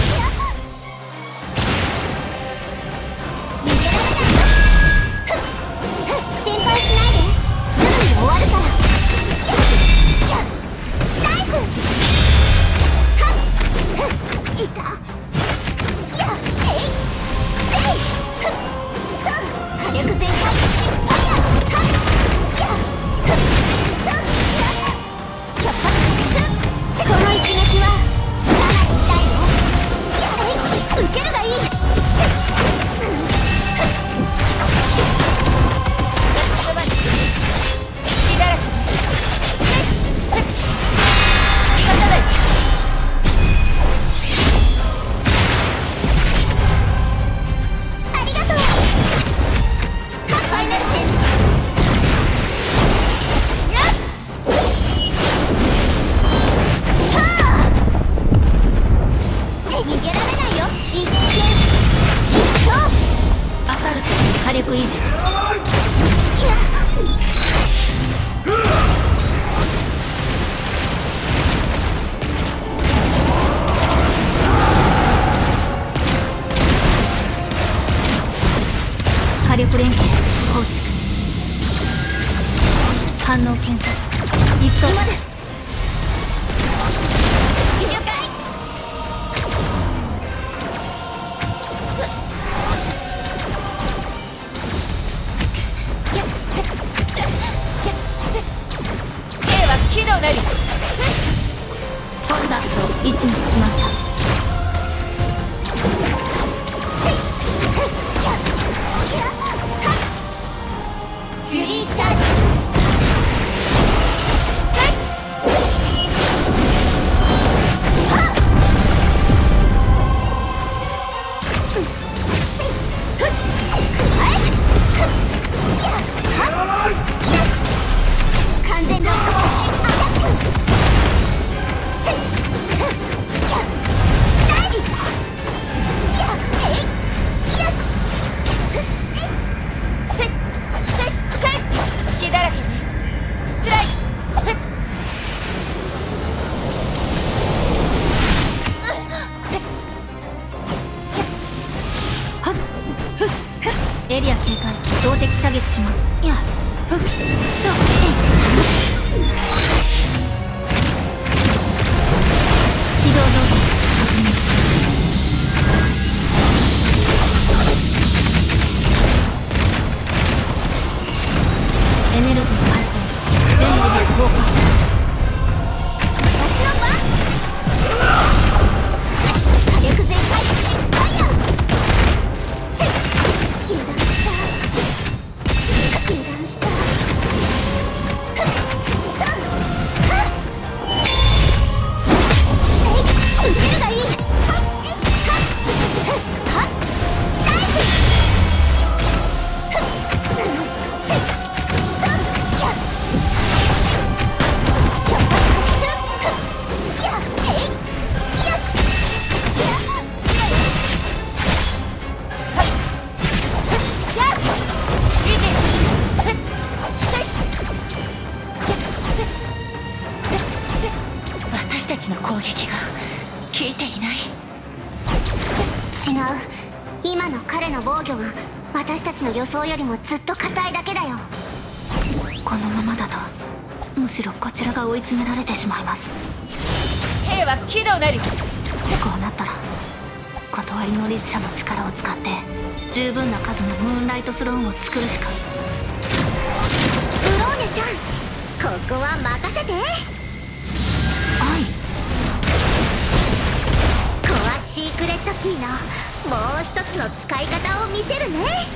心配しないですぐに終わるから。ナイス。はっいた。やえいせいふっと火力全開。ファイヤー。はっやふっとや百発百中。この一撃はかなり痛いよ。やえい受けるがいい。火力連携構築。反応検査一層まで。了解。A は起動なり。コンタクト位置につきました。フュリーチャージ。完全ロックをアタック。エリア警戒、標的射撃します。いや、ふっと、えい。起動状態確認。エネルギー解放、全エリア投下。私の番。火力全開、ファイヤー。油断した油断した。ふっとはっえい。 今の彼の防御が私たちの予想よりもずっと硬いだけだよ。 このままだとむしろこちらが追い詰められてしまいます。 兵は機動なり。 こうなったら断りの律者の力を使って十分な数のムーンライトスローンを作るしか。 ブローニャちゃん、ここは任せて。コアシークレットキーのもう一つの使い方を見せるね。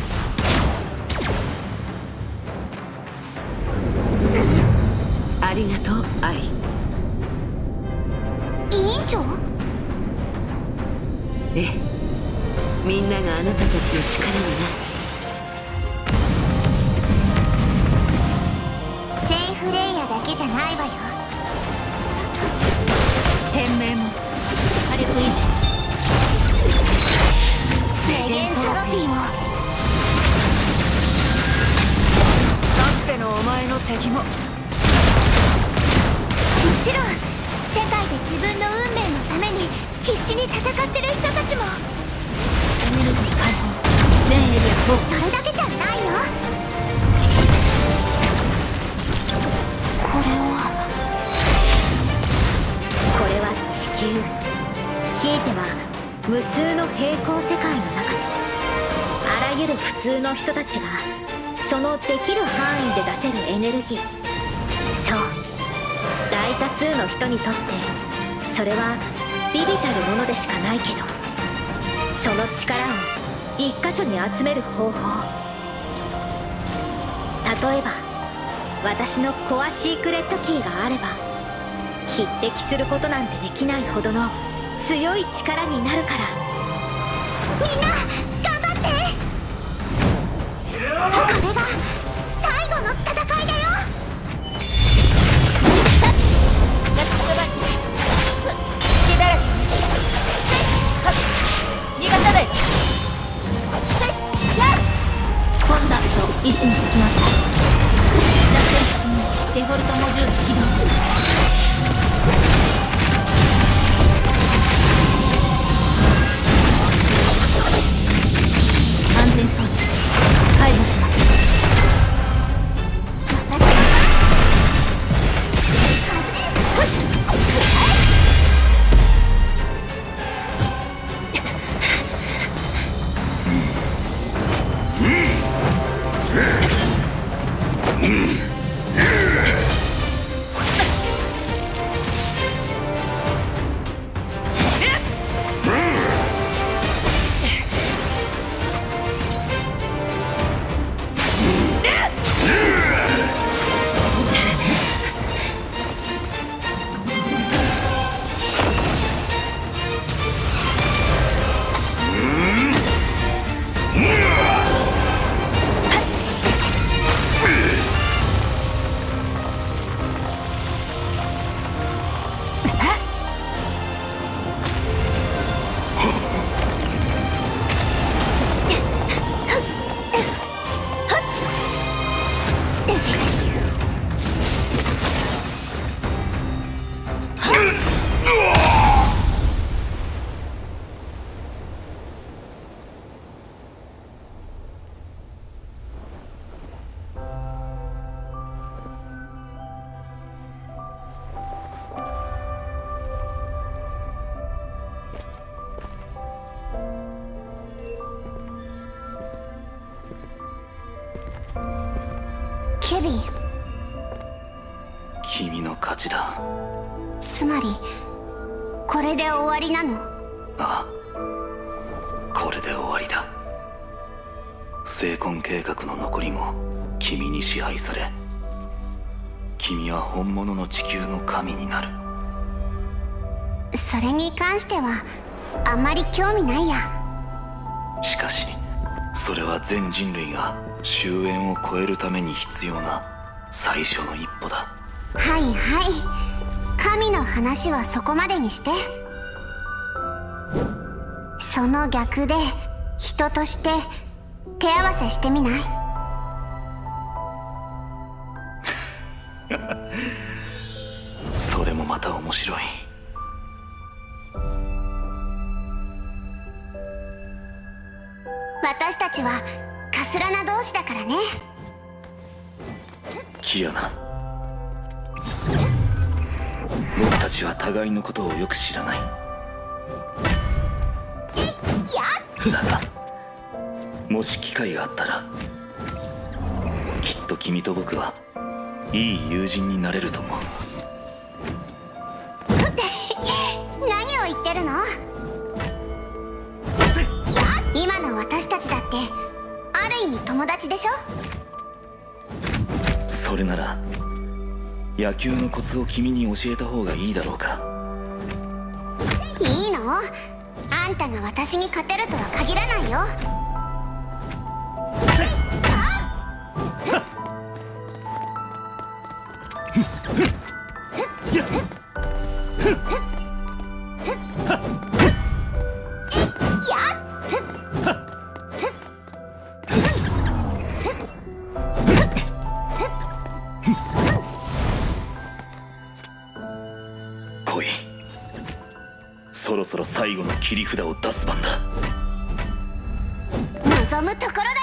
ありがとう、アイ。 委員長？ ええ、みんながあなたたちの力になる。 セイフレイヤだけじゃないわよ。 天命も火力維持、 レゲントロピーも。 かつてのお前の敵も。 もちろん世界で自分の運命のために必死に戦ってる人たちも。 エネルギー解放、全エリア封それだけじゃないの。 これはこれは地球、ひいては無数の平行世界の中であらゆる普通の人たちがそのできる範囲で出せるエネルギー。そう、大多数の人にとってそれは微々たるものでしかないけど、その力を一箇所に集める方法、例えば私のコアシークレットキーがあれば匹敵することなんてできないほどの強い力になるから。 みんな頑張って。これが最後の戦いだよ。 隙だらけに逃がさない。 コンダクト位置につきました。脱線式にデフォルトモジュール起動。安全装置解除します。 ケビン、 君の勝ちだ。 つまりこれで終わりなの？ ああ、これで終わりだ。聖魂計画の残りも君に支配され、君は本物の地球の神になる。 それに関してはあんまり興味ないや。 しかしそれは全人類が終焉を超えるために必要な最初の一歩だ。 はいはい、神の話はそこまでにして。その逆で人として手合わせしてみない？ それもまた面白い。 私たちはカスラナ同士だからね。 キアナ、僕たちは互いのことをよく知らない。だがもし機会があったらきっと君と僕はいい友人になれると思う。 何を言ってるの？今の私たちだってある意味友達でしょ。 それなら野球のコツを君に教えた方がいいだろうか。 いいの？あんたが私に勝てるとは限らないよ。 来い、そろそろ最後の切り札を出す番だ。 望むところだよ。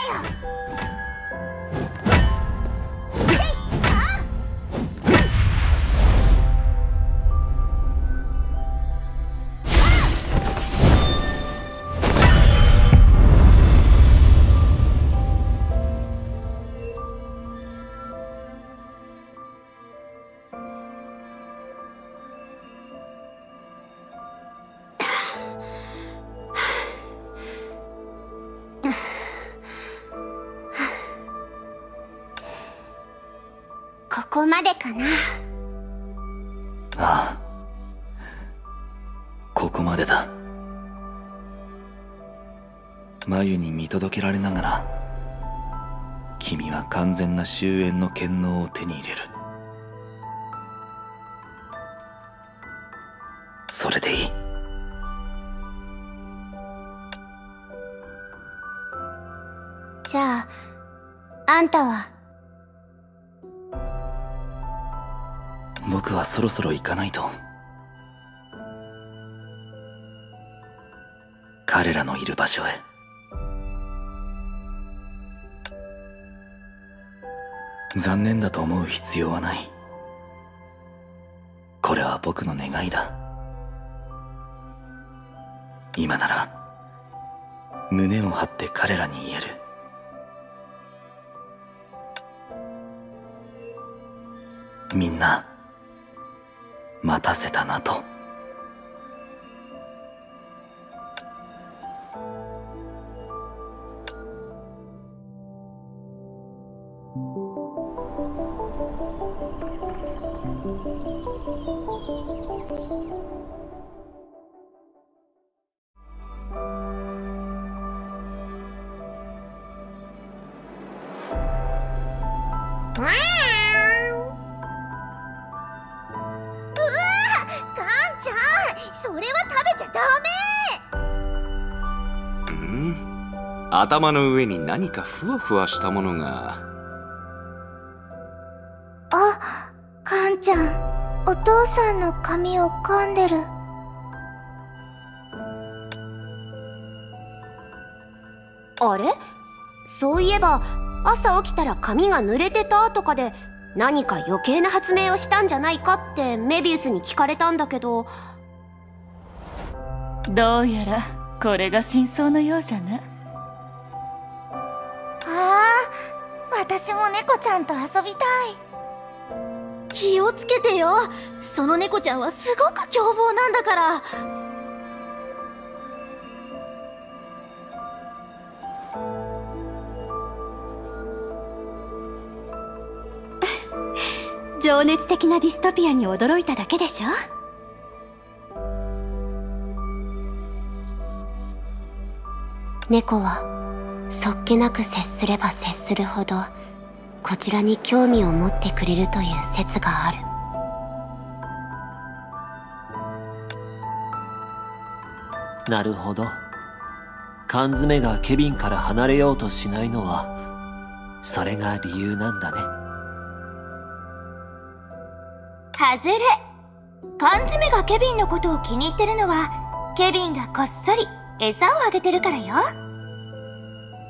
ここまでかな。 ああ、ここまでだ。眉に見届けられながら君は完全な終焉の権能を手に入れる。それでいい。 じゃああんたは？ 僕はそろそろ行かないと。彼らのいる場所へ。残念だと思う必要はない。これは僕の願いだ。今なら胸を張って彼らに言える。みんな待たせたなと。 頭の上に何かふわふわしたものが。 あ、カンちゃん、お父さんの髪を噛んでる。 あれ？そういえば朝起きたら髪が濡れてたとかで何か余計な発明をしたんじゃないかってメビウスに聞かれたんだけど。 どうやらこれが真相のようじゃな。 私も猫ちゃんと遊びたい。 気をつけてよ。その猫ちゃんはすごく凶暴なんだから。情熱的なディストピアに驚いただけでしょ。 猫はそっけなく接すれば接するほどこちらに興味を持ってくれるという説がある。なるほど。缶詰がケビンから離れようとしないのはそれが理由なんだね。 はずれ。缶詰がケビンのことを気に入ってるのはケビンがこっそり餌をあげてるからよ。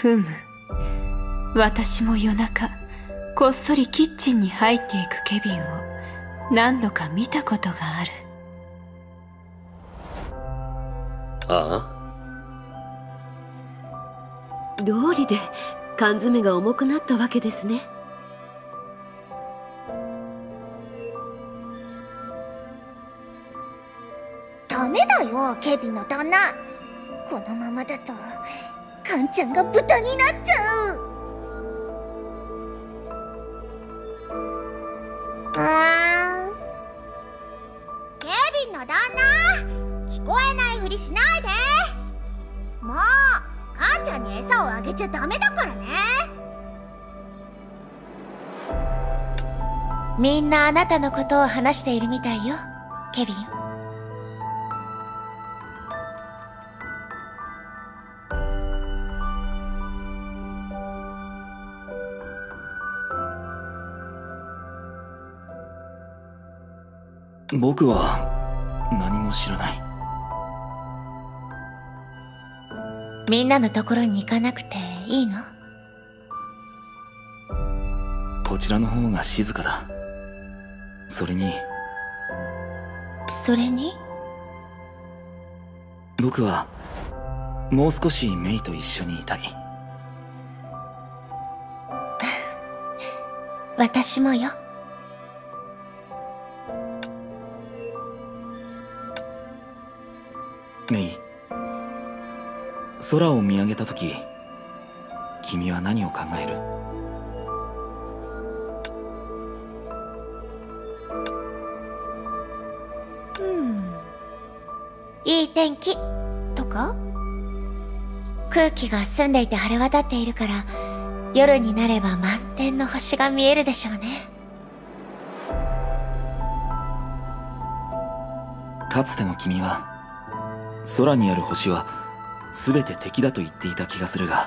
ふむ。私も夜中こっそりキッチンに入っていくケビンを何度か見たことがある。 ああ、道理で缶詰が重くなったわけですね。 ダメだよ、ケビンの旦那。このままだとカンちゃんが豚になっちゃう。ケビンの旦那、聞こえないふりしないで。もうカンちゃんに餌をあげちゃダメだからね。 みんなあなたのことを話しているみたいよ、ケビン。 僕は何も知らない。 みんなのところに行かなくていいの？ こちらの方が静かだ。それにそれに僕はもう少しメイと一緒にいたい。 私もよ。 メイ、空を見上げた時、君は何を考える？ うんいい天気とか？空気が澄んでいて晴れ渡っているから、夜になれば満天の星が見えるでしょうね。 かつての君は空にある星は全て敵だと言っていた気がするが、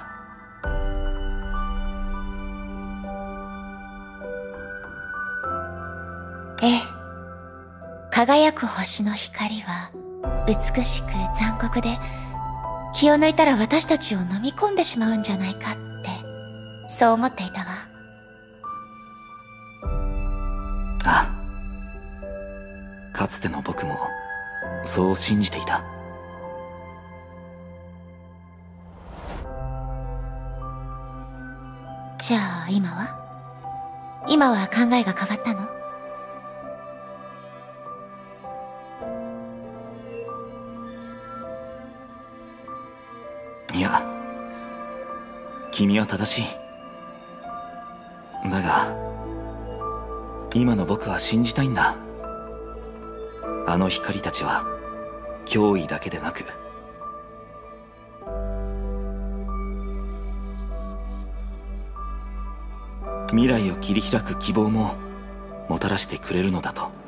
ええ、輝く星の光は美しく残酷で、気を抜いたら私たちを飲み込んでしまうんじゃないかって、そう思っていたわ。 ああ、かつての僕もそう信じていた。 じゃあ今は今は考えが変わったの？ いや、君は正しい。だが今の僕は信じたいんだ。あの光たちは脅威だけでなく、未来を切り開く希望ももたらしてくれるのだと。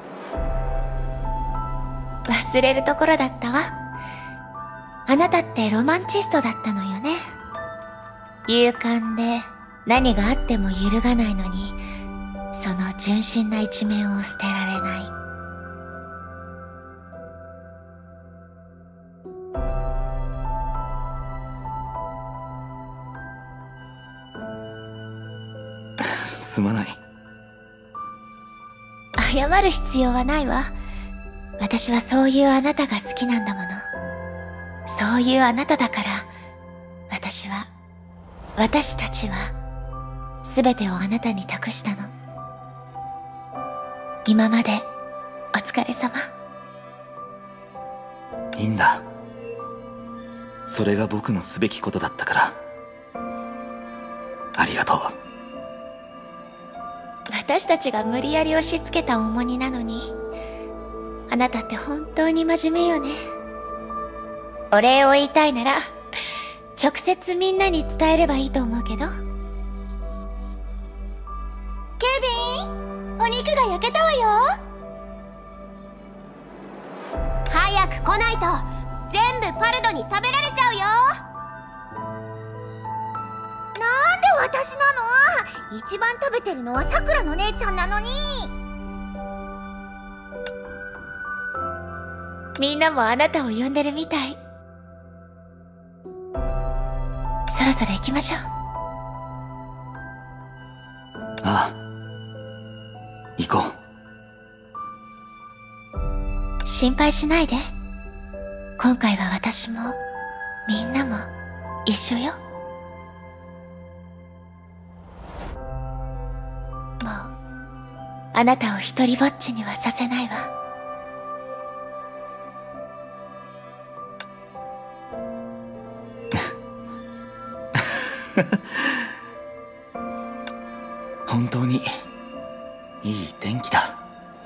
忘れるところだったわ。あなたってロマンチストだったのよね。勇敢で何があっても揺るがないのに、その純真な一面を捨てられない。 すまない。 謝る必要はないわ。私はそういうあなたが好きなんだもの。そういうあなただから、私は、私たちは、すべてをあなたに託したの。今まで、お疲れ様。 いいんだ。それが僕のすべきことだったから。ありがとう。 私たちが無理やり押し付けた重荷なのに、あなたって本当に真面目よね。お礼を言いたいなら、直接みんなに伝えればいいと思うけど。 ケビン、お肉が焼けたわよ。早く来ないと全部パルドに食べられちゃうよ。なんで私なの？一番食べてるのはさくらの姉ちゃんなのに。 みんなもあなたを呼んでるみたい。 そろそろ行きましょう。 ああ、行こう。心配しないで。今回は私もみんなも一緒よ。もうあなたを一人ぼっちにはさせないわ。 本当にいい天気だ。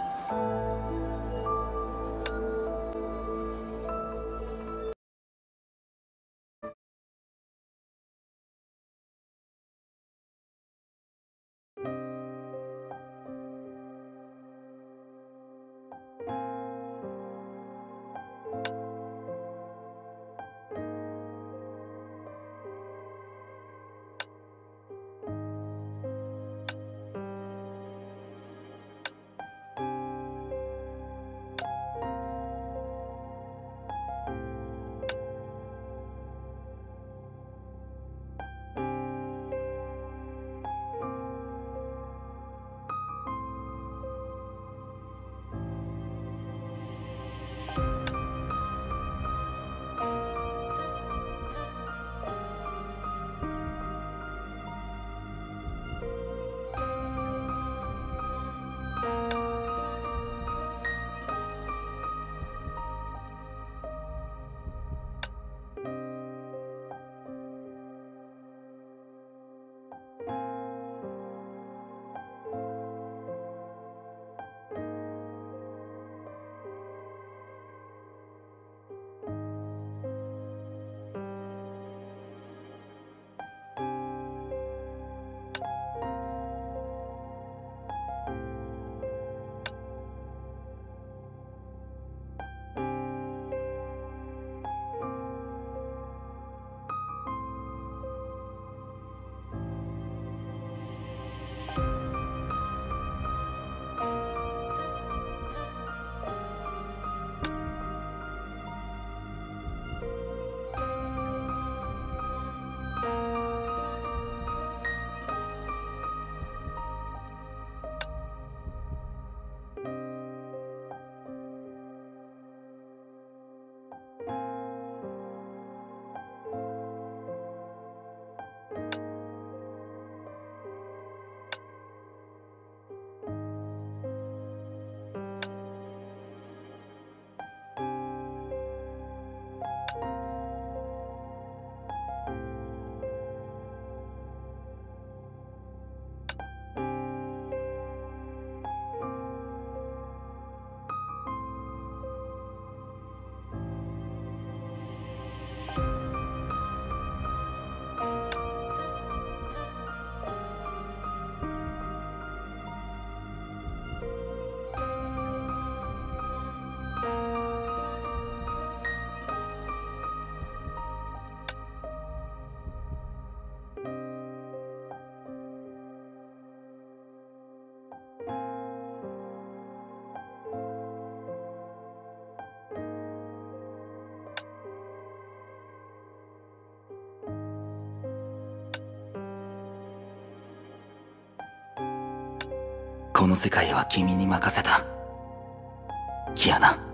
この世界は君に任せた、キアナ。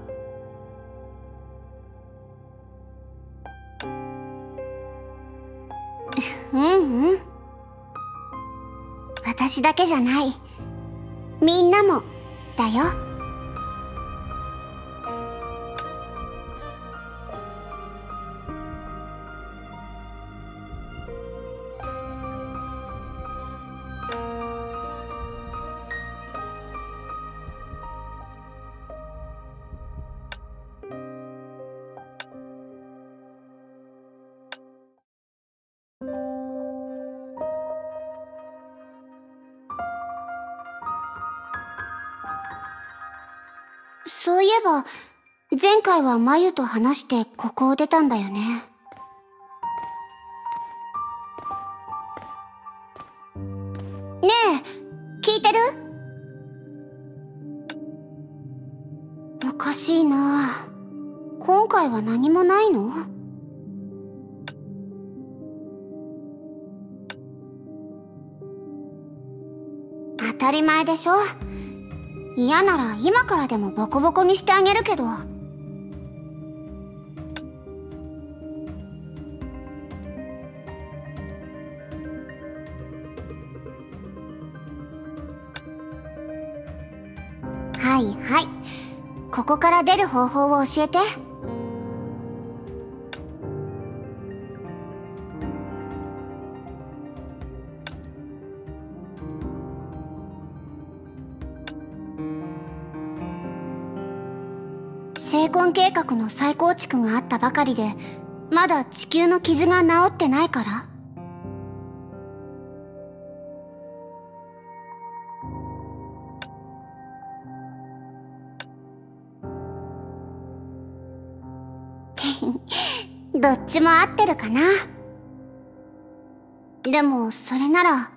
うんうん。私だけじゃない。みんなもだよ。そういえば、前回はマユと話してここを出たんだよね。ねえ、聞いてる？おかしいな。今回は何もないの？ たり前でしょ。嫌なら今からでもボコボコにしてあげるけど。はいはい。ここから出る方法を教えて。成婚計画の再構築があったばかりで、まだ地球の傷が治ってないから？どっちも合ってるかな。でもそれなら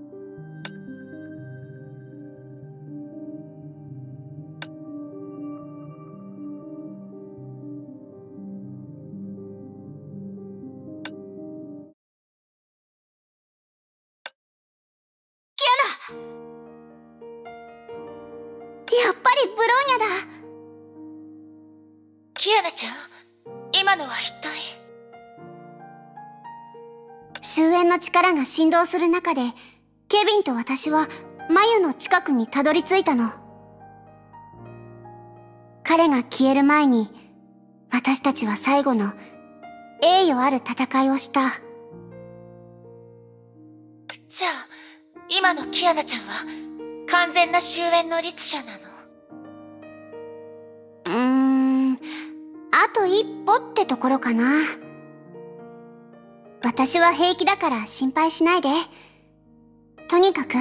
やっぱりブローニャだ。 キアナちゃん、今のは一体？ 終焉の力が振動する中で、ケビンと私は眉の近くにたどり着いたの。彼が消える前に、私たちは最後の栄誉ある戦いをした。 じゃあ今のキアナちゃんは完全な終焉の律者なの？ うーん、あと一歩ってところかな。私は平気だから心配しないで。とにかく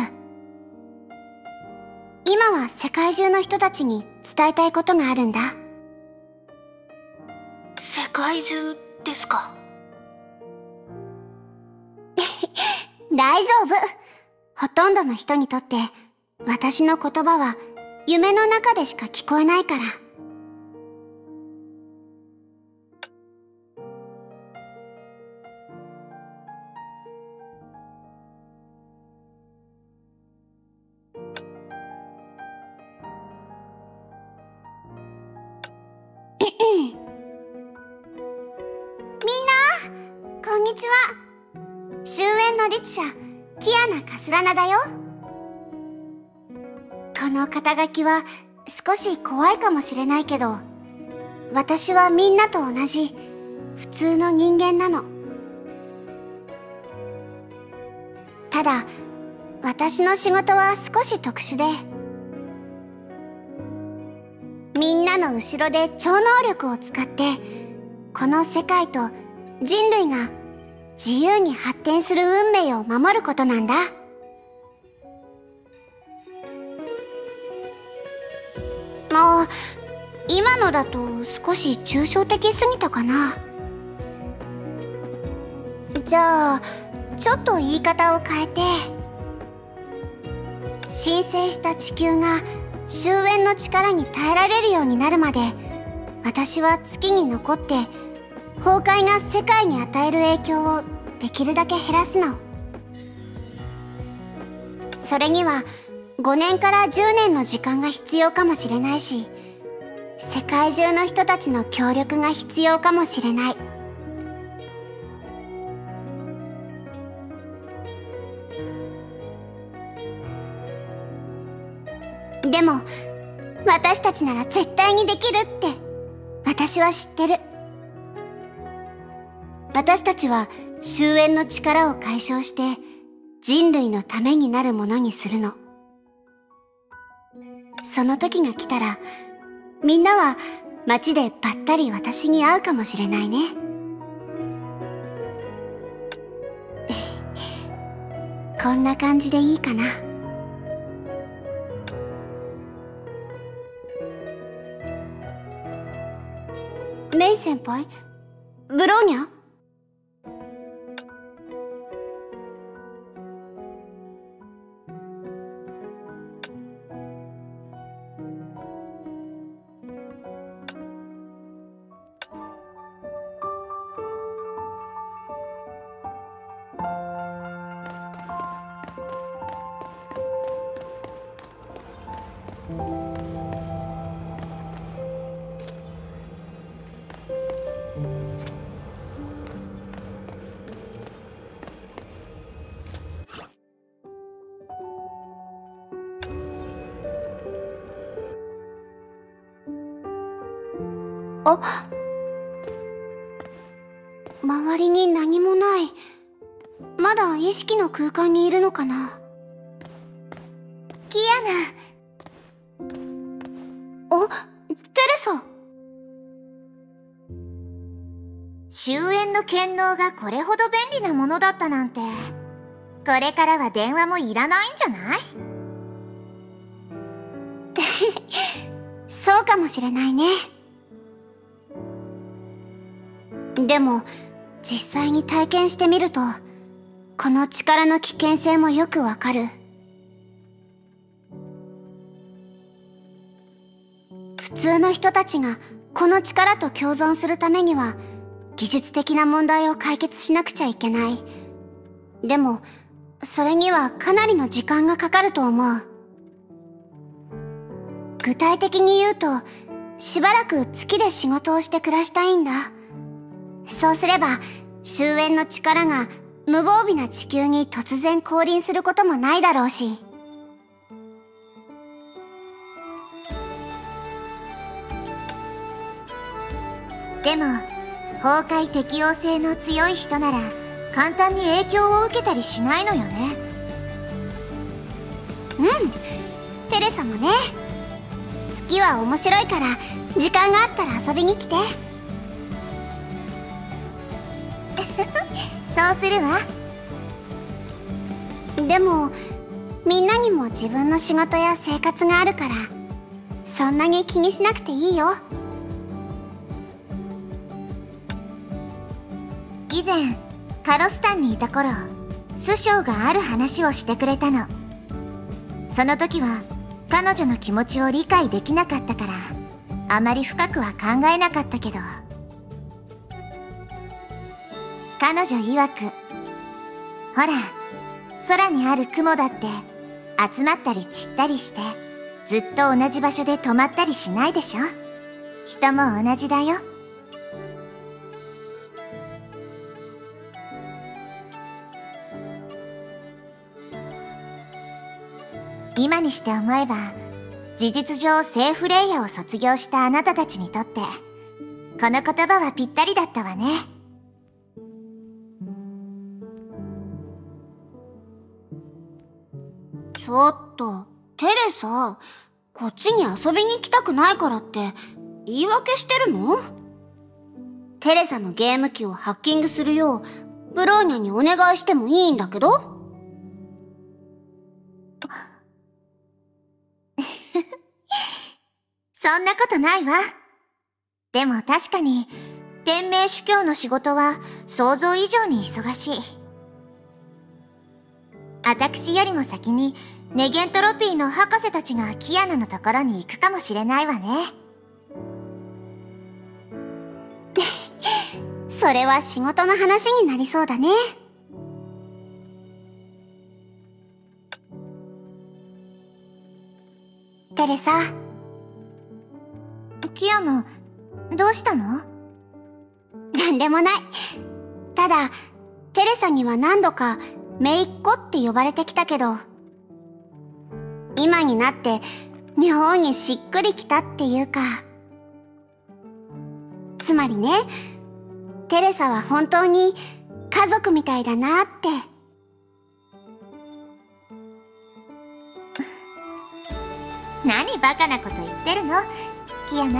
今は世界中の人たちに伝えたいことがあるんだ。 世界中ですか？ 大丈夫。ほとんどの人にとって私の言葉は夢の中でしか聞こえないから。みんな、こんにちは。終焉の律者、キアナ・カスラナだよ。この肩書きは少し怖いかもしれないけど、私はみんなと同じ普通の人間なの。ただ、私の仕事は少し特殊で、みんなの後ろで超能力を使って、この世界と人類が自由に発展する運命を守ることなんだ。あ、今のだと少し抽象的すぎたかな。じゃあ、ちょっと言い方を変えて、申請した地球が終焉の力に耐えられるようになるまで、私は月に残って崩壊が世界に与える影響をできるだけ減らすの。それにはごねんからじゅうねんの時間が必要かもしれないし、世界中の人たちの協力が必要かもしれない。でも私たちなら絶対にできるって私は知ってる。私たちは終焉の力を解消して人類のためになるものにするの。その時が来たら、みんなは街でばったり私に会うかもしれないね。こんな感じでいいかな。メイ先輩？ブローニャ？ あ、周りに何もない。まだ意識の空間にいるのかな。キアナ。あ、テレサ。 終焉の権能がこれほど便利なものだったなんて、これからは電話もいらないんじゃない？ そうかもしれないね。でも実際に体験してみると、この力の危険性もよくわかる。普通の人たちがこの力と共存するためには技術的な問題を解決しなくちゃいけない。でもそれにはかなりの時間がかかると思う。具体的に言うと、しばらく月で仕事をして暮らしたいんだ。そうすれば終焉の力が無防備な地球に突然降臨することもないだろうし。 でも崩壊適応性の強い人なら簡単に影響を受けたりしないのよね。 うん、テレサもね。月は面白いから時間があったら遊びに来て。 そうするわ。 でもみんなにも自分の仕事や生活があるから、そんなに気にしなくていいよ。 以前カロスタンにいた頃、師匠がある話をしてくれたの。その時は彼女の気持ちを理解できなかったから、あまり深くは考えなかったけど、彼女曰く、ほら、空にある雲だって集まったり散ったりして、ずっと同じ場所で止まったりしないでしょ。人も同じだよ。今にして思えば、事実上セーフレイヤーを卒業したあなたたちにとって、この言葉はぴったりだったわね。 ちょっと、テレサ、こっちに遊びに来たくないからって言い訳してるの？テレサのゲーム機をハッキングするようブローニャにお願いしてもいいんだけど。 そんなことないわ。でも確かに天命主教の仕事は想像以上に忙しい。私よりも先にネゲントロピーの博士たちがキアナのところに行くかもしれないわね。 それは仕事の話になりそうだね。テレサ。 キアナ、どうしたの？ なんでもない。ただ、テレサには何度か姪っ子って呼ばれてきたけど、今になって妙にしっくりきたっていうか。つまりね、テレサは本当に家族みたいだなって。 何バカなこと言ってるの、キアナ。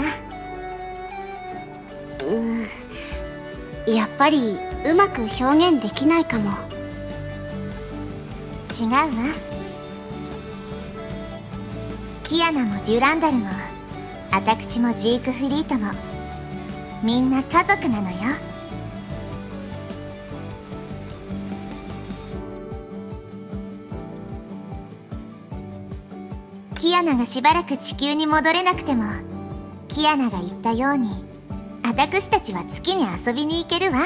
うん、やっぱりうまく表現できないかも。 違うわ。キアナもデュランダルも、私もジークフリートも、みんな家族なのよ。キアナがしばらく地球に戻れなくても、キアナが言ったように、私たちは月に遊びに行けるわ。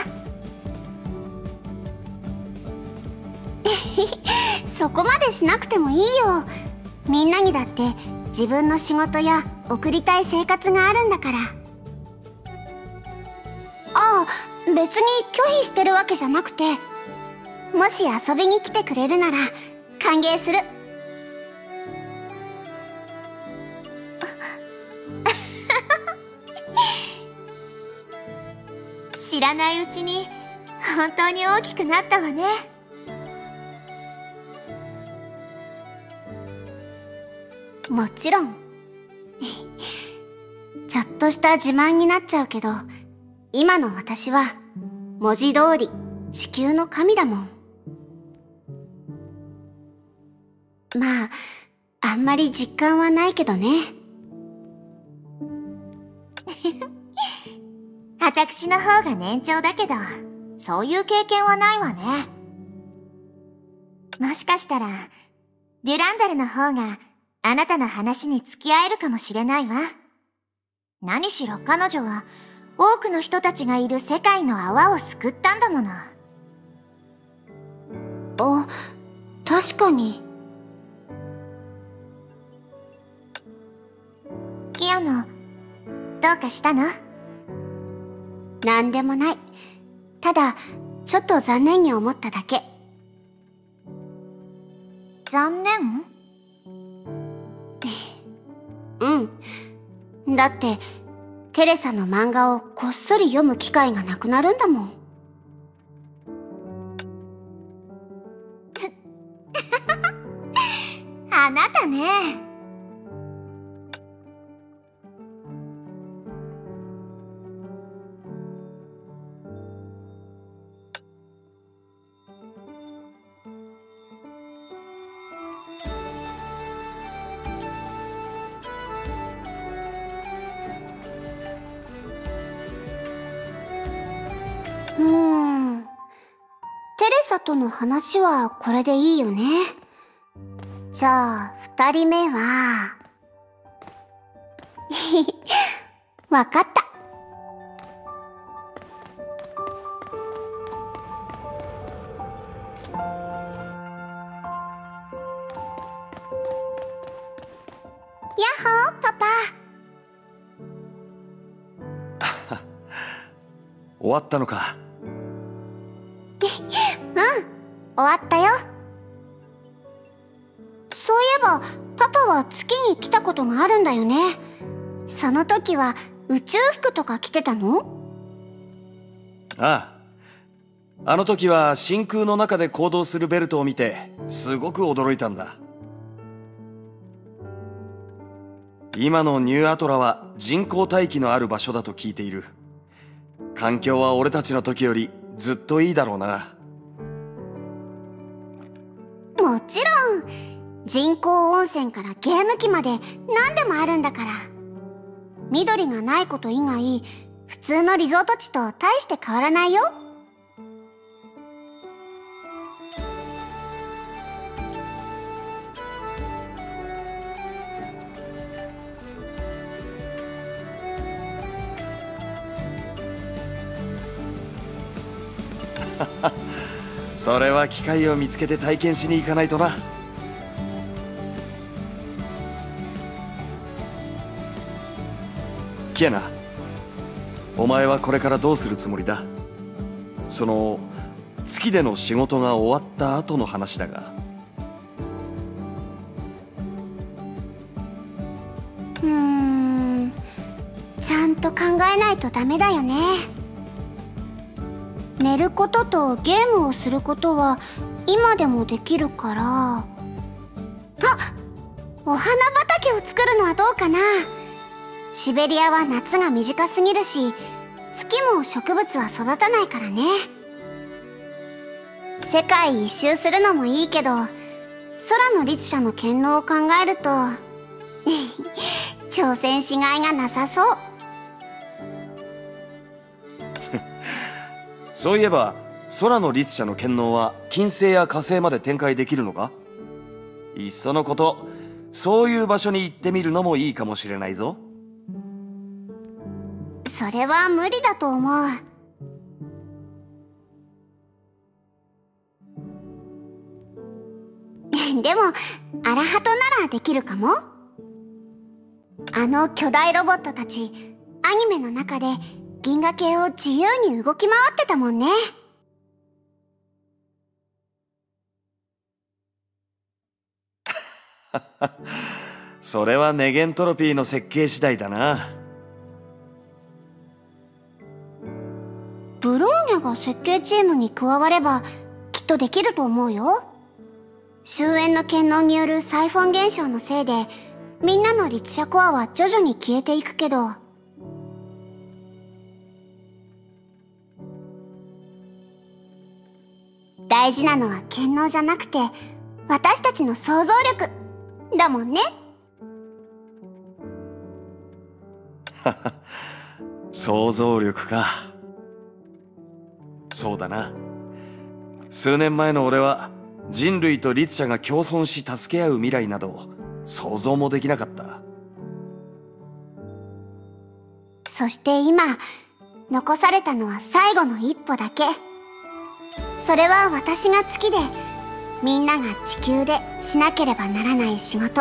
そこまでしなくてもいいよ。みんなにだって自分の仕事や送りたい生活があるんだから。ああ、別に拒否してるわけじゃなくて、もし遊びに来てくれるなら歓迎する。 知らないうちに本当に大きくなったわね。 もちろん。ちょっとした自慢になっちゃうけど、今の私は文字通り地球の神だもん。まあ、あんまり実感はないけどね。 私の方が年長だけど、そういう経験はないわね。もしかしたら、デュランダルの方があなたの話に付き合えるかもしれないわ。何しろ彼女は多くの人たちがいる世界の泡を救ったんだもの。 あ、確かに。 キアノ、どうかしたの？ なんでもない。ただ、ちょっと残念に思っただけ。 残念？ うん。だって、テレサの漫画をこっそり読む機会がなくなるんだもん。 あなたね。 うーん。テレサとの話はこれでいいよね。じゃあ、二人目は、わかった。 やっほー、パパ。 終わったのか。 うん、終わったよ。そういえば、パパは月に来たことがあるんだよね。その時は宇宙服とか着てたの？ ああ。あの時は真空の中で行動するベルトを見て、すごく驚いたんだ。今のニューアトラは人工大気のある場所だと聞いている。環境は俺たちの時よりずっといいだろうな。 もちろん。人工温泉からゲーム機まで何でもあるんだから。緑がないこと以外、普通のリゾート地と大して変わらないよ。 それは機会を見つけて体験しに行かないとな。キアナ、お前はこれからどうするつもりだ？その月での仕事が終わった後の話だが。 うーん、ちゃんと考えないとダメだよね。寝ることとゲームをすることは今でもできるから、あ、お花畑を作るのはどうかな。シベリアは夏が短すぎるし、月も植物は育たないからね。世界一周するのもいいけど、空の律者の権能を考えると挑戦しがいがなさそう。 そういえば空の律者の権能は金星や火星まで展開できるのか？いっそのこと、そういう場所に行ってみるのもいいかもしれないぞ。 それは無理だと思う。でもアラハトならできるかも。あの巨大ロボットたち、アニメの中で銀河系を自由に動き回ってたもんね。 それはネゲントロピーの設計次第だな。 ブが設計チームに加わればきっとできると思うよ。終焉の権能によるサイフォン現象のせいでみんなの律者コアは徐々に消えていくけど、大事なのは権能じゃなくて私たちの想像力だもんね。 想像力か。そうだな。数年前の俺は人類と律者が共存し助け合う未来など想像もできなかった。 そして今残されたのは最後の一歩だけ。それは私が月でみんなが地球でしなければならない仕事。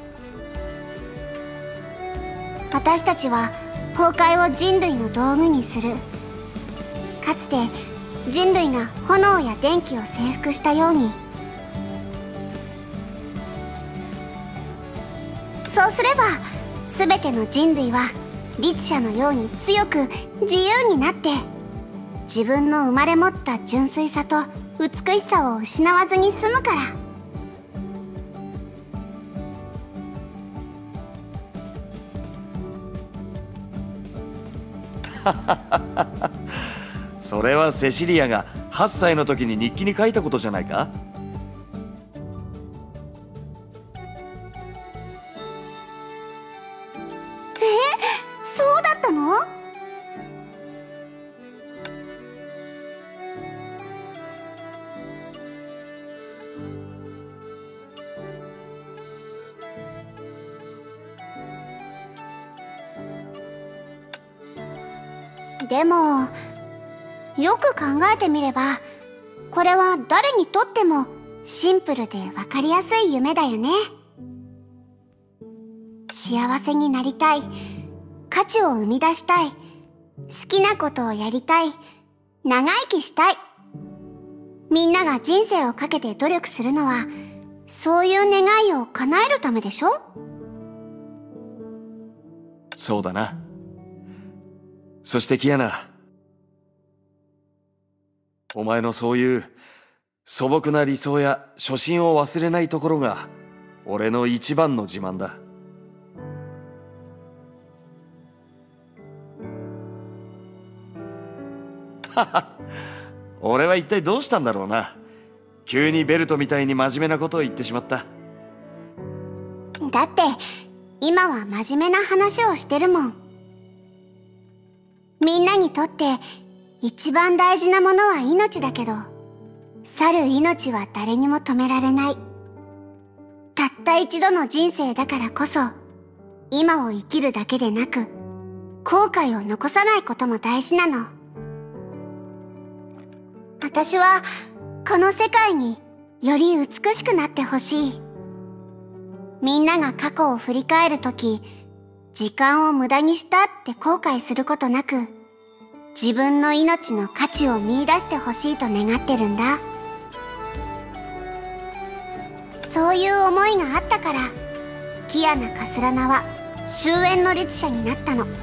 私たちは崩壊を人類の道具にする。かつて人類が炎や電気を征服したように、そうすれば全ての人類は律者のように強く自由になって、自分の生まれ持った純粋さと美しさを失わずに済むから。 それはセシリアがはっさいの時に日記に書いたことじゃないか。 え、そうだったの？でもよく考えてみればこれは誰にとってもシンプルで分かりやすい夢だよね。幸せになりたい、価値を生み出したい、好きなことをやりたい、長生きしたい。みんなが人生をかけて努力するのはそういう願いを叶えるためでしょ？ そうだな。そしてキアナ、お前のそういう素朴な理想や初心を忘れないところが俺の一番の自慢だ。はは、俺は一体どうしたんだろうな。急にベルトみたいに真面目なことを言ってしまった。 だって今は真面目な話をしてるもん。みんなにとって一番大事なものは命だけど、去る命は誰にも止められない。たった一度の人生だからこそ、今を生きるだけでなく後悔を残さないことも大事なの。私はこの世界により美しくなってほしい。みんなが過去を振り返るとき、時間を無駄にしたって後悔することなく、自分の命の価値を見出してほしいと願ってるんだ。そういう思いがあったから、キアナ・カスラナは終焉の律者になったの。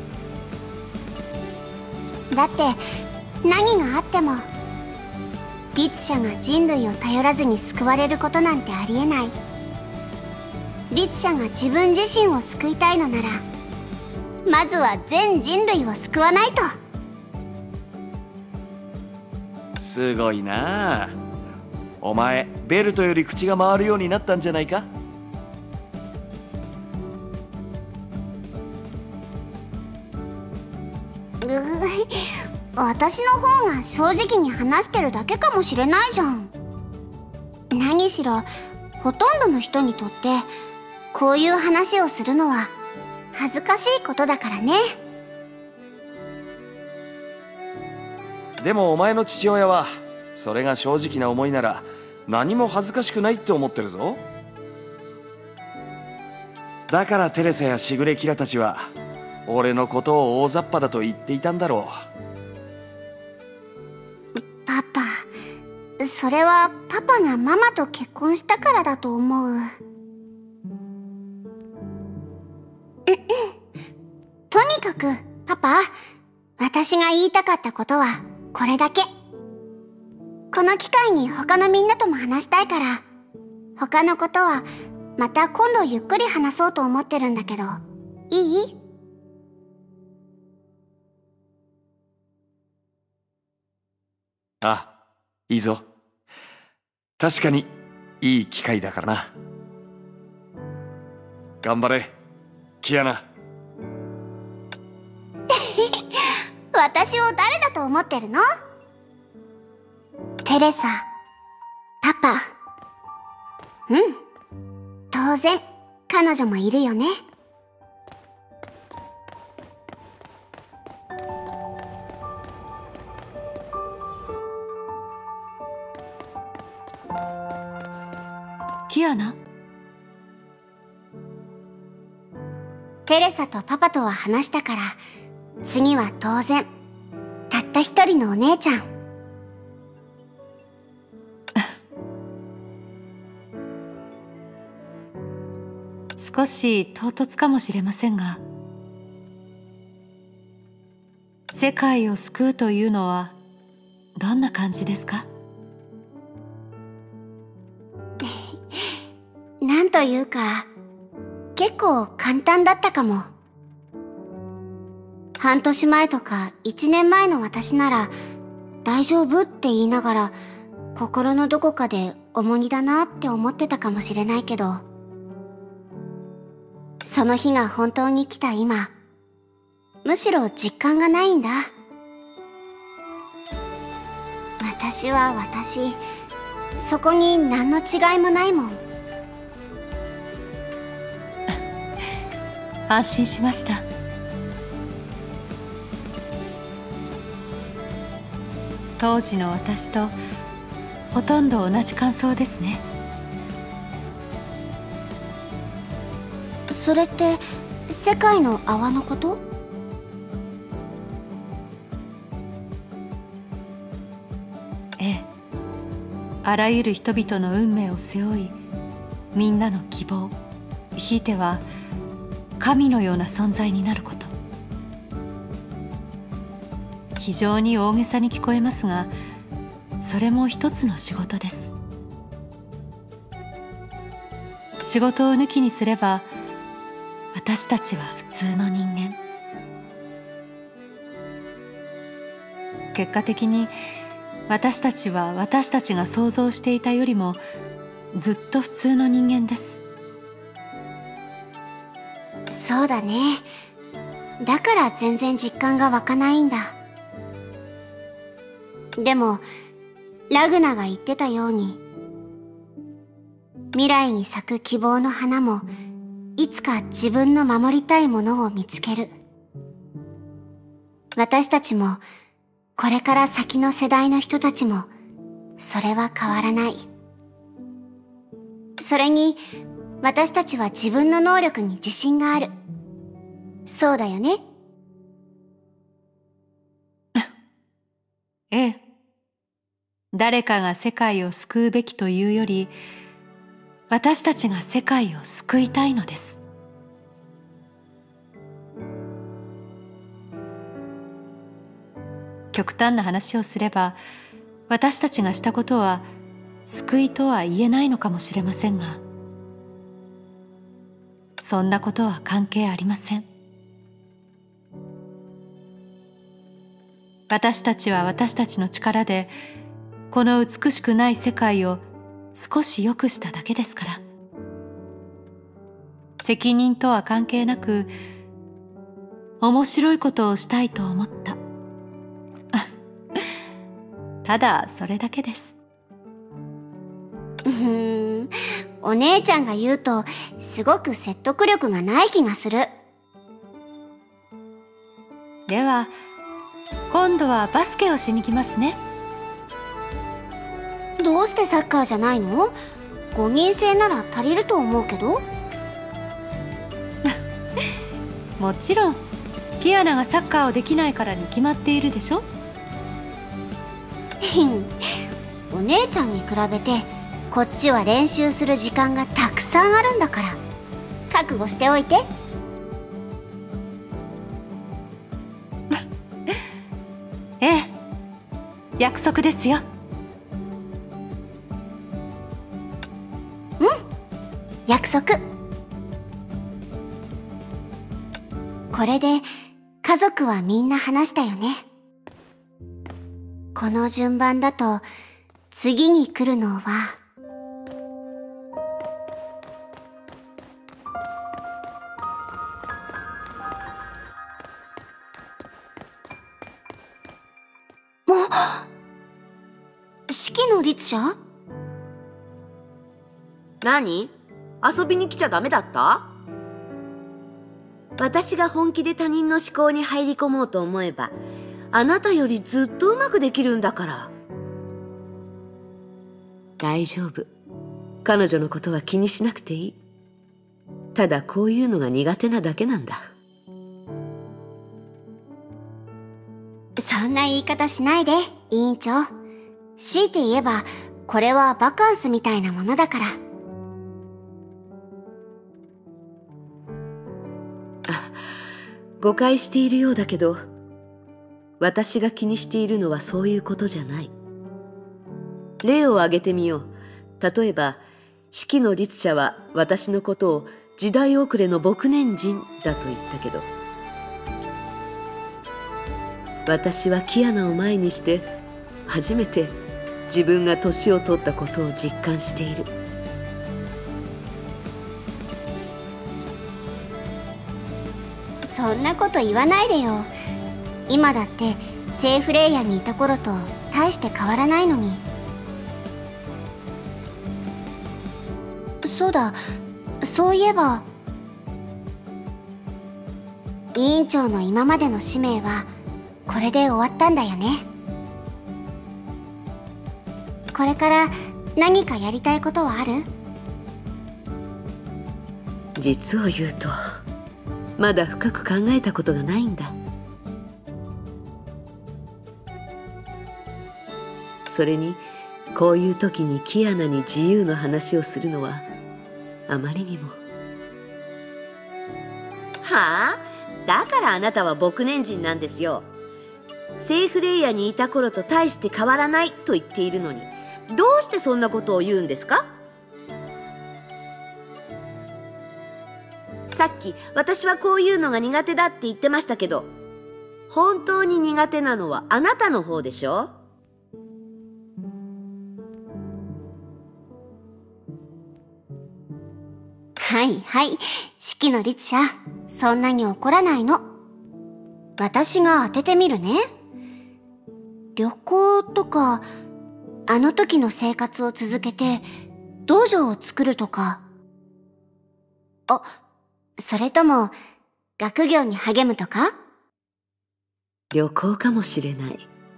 だって何があっても律者が人類を頼らずに救われることなんてありえない。律者が自分自身を救いたいのなら、まずは全人類を救わないと。 すごいなあ。お前ベルトより口が回るようになったんじゃないか。 うぅ、私の方が正直に話してるだけかもしれないじゃん。何しろほとんどの人にとってこういう話をするのは恥ずかしいことだからね。 でもお前の父親はそれが正直な思いなら何も恥ずかしくないって思ってるぞ。だからテレサやシグレキラたちは俺のことを大雑把だと言っていたんだろう。パパ、それはパパがママと結婚したからだと思う。うんうん。とにかくパパ、私が言いたかったことはこれだけ。この機会に他のみんなとも話したいから、他のことはまた今度ゆっくり話そうと思ってるんだけど、いい？ あ、いいぞ。確かにいい機会だからな。頑張れ、キアナ。 私を誰だと思ってるの？テレサ、パパ。うん。当然、彼女もいるよね。 キアナ？ テレサとパパとは話したから、次は当然、たった一人のお姉ちゃん。 少し唐突かもしれませんが、世界を救うというのはどんな感じですか？ なんというか、結構簡単だったかも。半年前とか一年前の私なら大丈夫って言いながら心のどこかで重荷だなって思ってたかもしれないけど、その日が本当に来た今、むしろ実感がないんだ。私は私、そこに何の違いもないもん。 安心しました。当時の私とほとんど同じ感想ですね。 それって世界の泡のこと？ ええ、あらゆる人々の運命を背負い、みんなの希望、ひいては神のような存在になること。非常に大げさに聞こえますが、それも一つの仕事です。仕事を抜きにすれば、私たちは普通の人間。結果的に私たちは私たちが想像していたよりもずっと普通の人間です。 そうだね。だから全然実感が湧かないんだ。でもラグナが言ってたように、未来に咲く希望の花もいつか自分の守りたいものを見つける。私たちもこれから先の世代の人たちもそれは変わらない。それに私たちは自分の能力に自信がある。そうだよね？ ええ。誰かが世界を救うべきというより、私たちが世界を救いたいのです。極端な話をすれば、私たちがしたことは救いとは言えないのかもしれませんが、そんなことは関係ありません。私たちは私たちの力でこの美しくない世界を少し良くしただけですから。責任とは関係なく面白いことをしたいと思った。ただそれだけです。 うーん、お姉ちゃんが言うとすごく説得力がない気がする。 では今度はバスケをしに来ますね。 どうしてサッカーじゃないの？ごにん制なら足りると思うけど。 もちろんキアナがサッカーをできないからに決まっているでしょ。 お姉ちゃんに比べてこっちは練習する時間がたくさんあるんだから、覚悟しておいて。 ええ、 約束ですよ。 うん、約束。これで家族はみんな話したよね。この順番だと次に来るのはもう四季の律者？ 何？遊びに来ちゃダメだった？私が本気で他人の思考に入り込もうと思えば、あなたよりずっとうまくできるんだから。大丈夫。彼女のことは気にしなくていい。ただこういうのが苦手なだけなんだ。 そんな言い方しないで、委員長。強いて言えば、これはバカンスみたいなものだから。 あ、誤解しているようだけど、私が気にしているのはそういうことじゃない。例を挙げてみよう。例えば、四季の律者は私のことを時代遅れの牧年人だと言ったけど、私はキアナを前にして初めて自分が年を取ったことを実感している。 そんなこと言わないでよ。今だってセーフレイヤにいた頃と大して変わらないのに。そうだ、そういえば委員長の今までの使命はこれで終わったんだよね。これから何かやりたいことはある？ 実を言うとまだ深く考えたことがないんだ。それにこういう時にキアナに自由の話をするのはあまりにも。はあ？だからあなたは牧年人なんですよ。セーフレイヤにいた頃と大して変わらないと言っているのに、どうしてそんなことを言うんですか？さっき私はこういうのが苦手だって言ってましたけど、本当に苦手なのはあなたの方でしょ？ はいはい、四季の律者、そんなに怒らないの。私が当ててみるね。旅行とか、あの時の生活を続けて道場を作るとか。あ、それとも学業に励むとか？ 旅行かもしれない。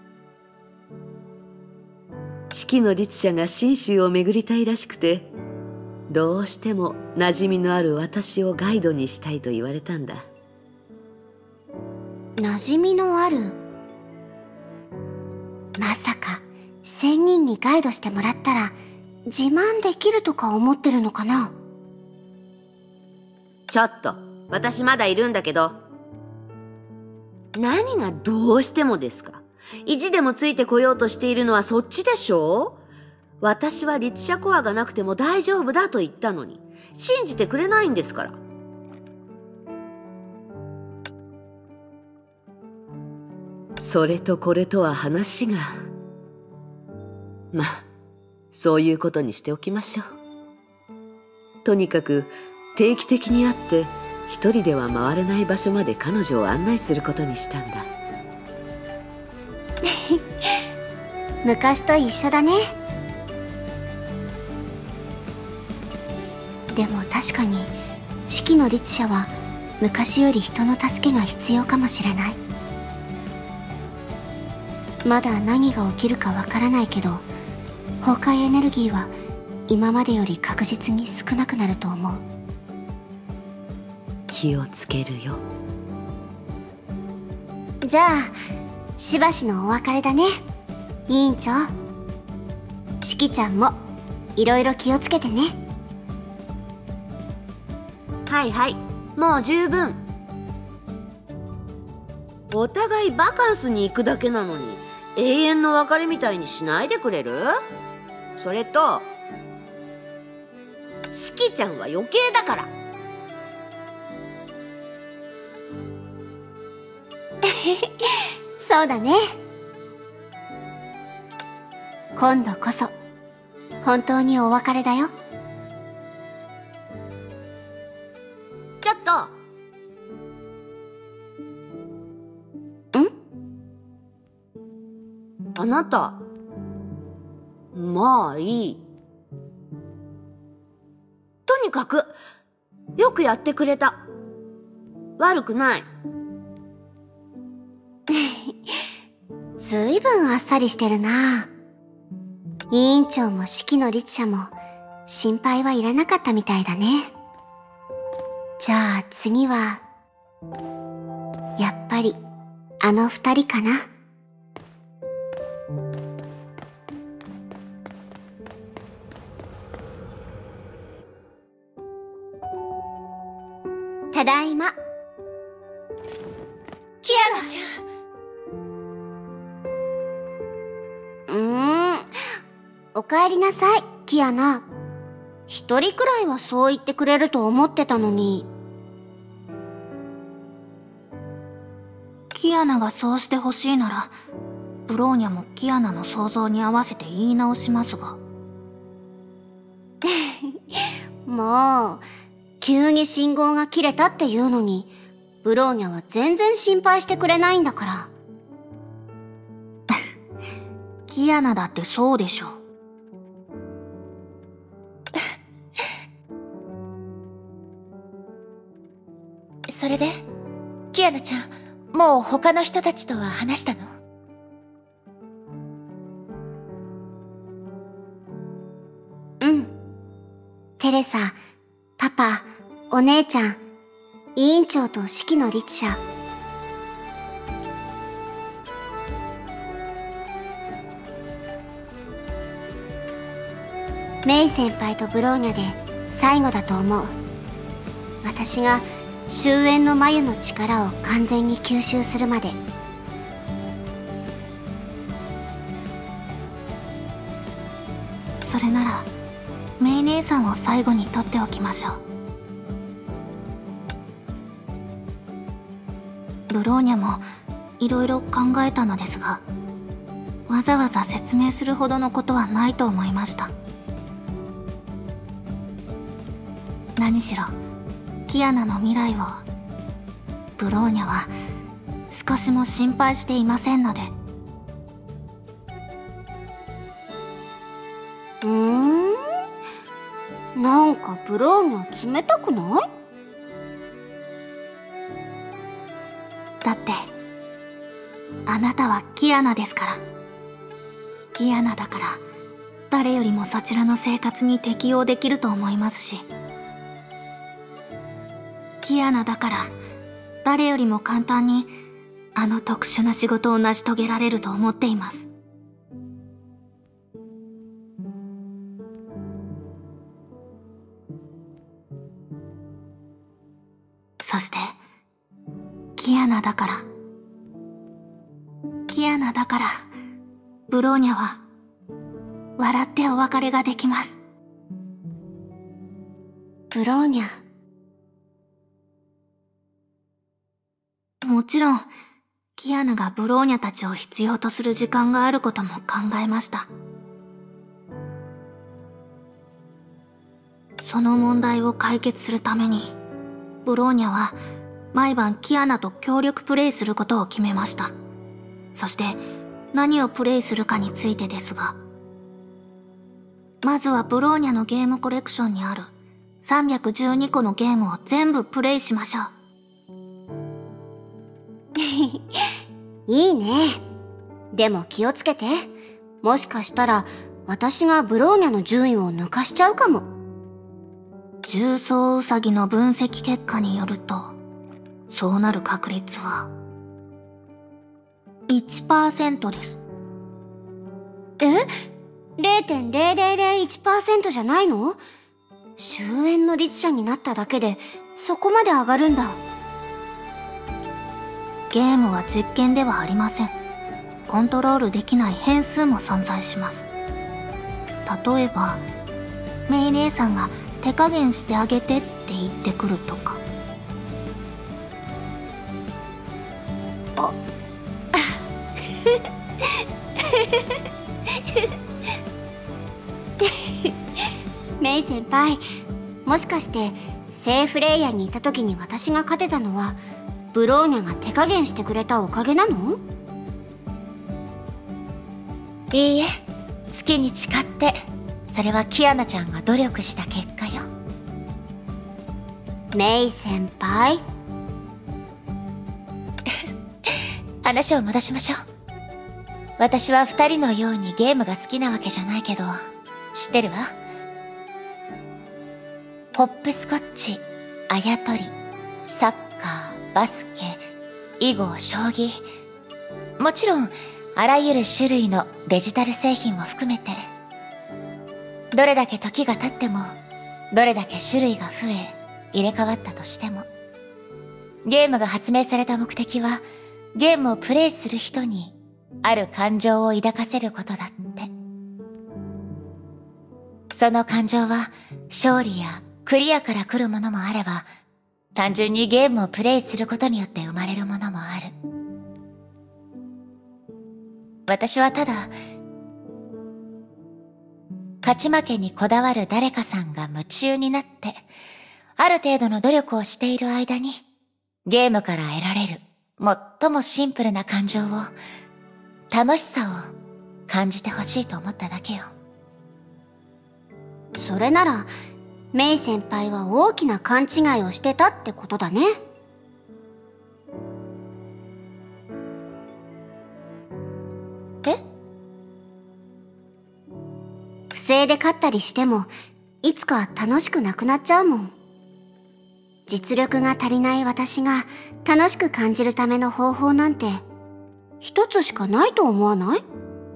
四季の律者が信州を巡りたいらしくて、どうしても馴染みのある私をガイドにしたいと言われたんだ。 馴染みのある？まさか仙人にガイドしてもらったら自慢できるとか思ってるのかな？ ちょっと、私まだいるんだけど。何がどうしてもですか？意地でもついてこようとしているのはそっちでしょ？私は律者コアがなくても大丈夫だと言ったのに、信じてくれないんですから。それとこれとは話が。まあ、そういうことにしておきましょう。とにかく定期的に会って一人では回れない場所まで彼女を案内することにしたんだ。 昔と一緒だね。でも確かに四季の律者は昔より人の助けが必要かもしれない。まだ何が起きるかわからないけど、崩壊エネルギーは今までより確実に少なくなると思う。 気をつけるよ。 じゃあしばしのお別れだね、委員長。四季ちゃんもいろいろ気をつけてね。 はいはい、もう十分。お互いバカンスに行くだけなのに、 永遠の別れみたいにしないでくれる？それとしきちゃんは余計だから。 そうだね。今度こそ本当にお別れだよ。 ちょっと。 ん？ あなた、まあいい。とにかくよくやってくれた。悪くない。 ずいぶんあっさりしてるな。委員長も式の律者も心配はいらなかったみたいだね。じゃあ次はやっぱりあの二人かな。ただいま。 キアナちゃん。 うーん。お帰りなさい、キアナ。一人くらいはそう言ってくれると思ってたのに。 キアナがそうしてほしいなら、ブローニャもキアナの想像に合わせて言い直しますが。 もう、急に信号が切れたっていうのに、ブローニャは全然心配してくれないんだから。 キアナだってそうでしょ。 それで、キアナちゃん、もう他の人たちとは話したの？ うん。テレサ、パパ、お姉ちゃん、委員長と式の律者。メイ先輩とブローニャで最後だと思う。私が終焉の眉の力を完全に吸収するまで。 それならメイ姉さんを最後に取っておきましょう。ブローニャもいろいろ考えたのですが、わざわざ説明するほどのことはないと思いました。何しろキアナの未来をブローニャは少しも心配していませんので。 うーん、なんかブローニャ冷たくない？ だってあなたはキアナですから。キアナだから誰よりもそちらの生活に適応できると思いますし、キアナだから誰よりも簡単にあの特殊な仕事を成し遂げられると思っています。そしてキアナだからキアナだからブローニャは笑ってお別れができます。 ブローニャ、 もちろんキアナがブローニャたちを必要とする時間があることも考えました。その問題を解決するためにブローニャは毎晩キアナと協力プレイすることを決めました。そして何をプレイするかについてですが、まずはブローニャのゲームコレクションにあるさんびゃくじゅうにこのゲームを全部プレイしましょう。 いいね。でも気をつけて。もしかしたら私がブローニャの順位を抜かしちゃうかも。 重曹ウサギの分析結果によると、そうなる確率は いちパーセント です。 え？ れいてんぜろぜろぜろいちパーセント じゃないの？終焉の律者になっただけでそこまで上がるんだ。 ゲームは実験ではありません。 コントロールできない変数も存在します。例えばメイ姉さんが手加減してあげてって言ってくるとか。 あメイ先輩、もしかしてセーフレイヤーにいた時に私が勝てたのはブローニャが手加減してくれたおかげなの？ いいえ、月に誓って、それはキアナちゃんが努力した結果よ。 メイ先輩話を戻しましょう。私は二人のようにゲームが好きなわけじゃないけど、知ってるわ。ホップスコッチ、あやとり、サッカー、バスケ、囲碁、将棋、もちろんあらゆる種類のデジタル製品を含めて、どれだけ時が経っても、どれだけ種類が増え入れ替わったとしても、ゲームが発明された目的はゲームをプレイする人にある感情を抱かせることだって。その感情は勝利やクリアから来るものもあれば、単純にゲームをプレイすることによって生まれるものもある。私はただ、勝ち負けにこだわる誰かさんが夢中になって、ある程度の努力をしている間に、ゲームから得られる最もシンプルな感情を、楽しさを感じてほしいと思っただけよ。 それなら、メイ先輩は大きな勘違いをしてたってことだね。 え？ 不正で勝ったりしても、いつか楽しくなくなっちゃうもん。実力が足りない私が楽しく感じるための方法なんて、一つしかないと思わない？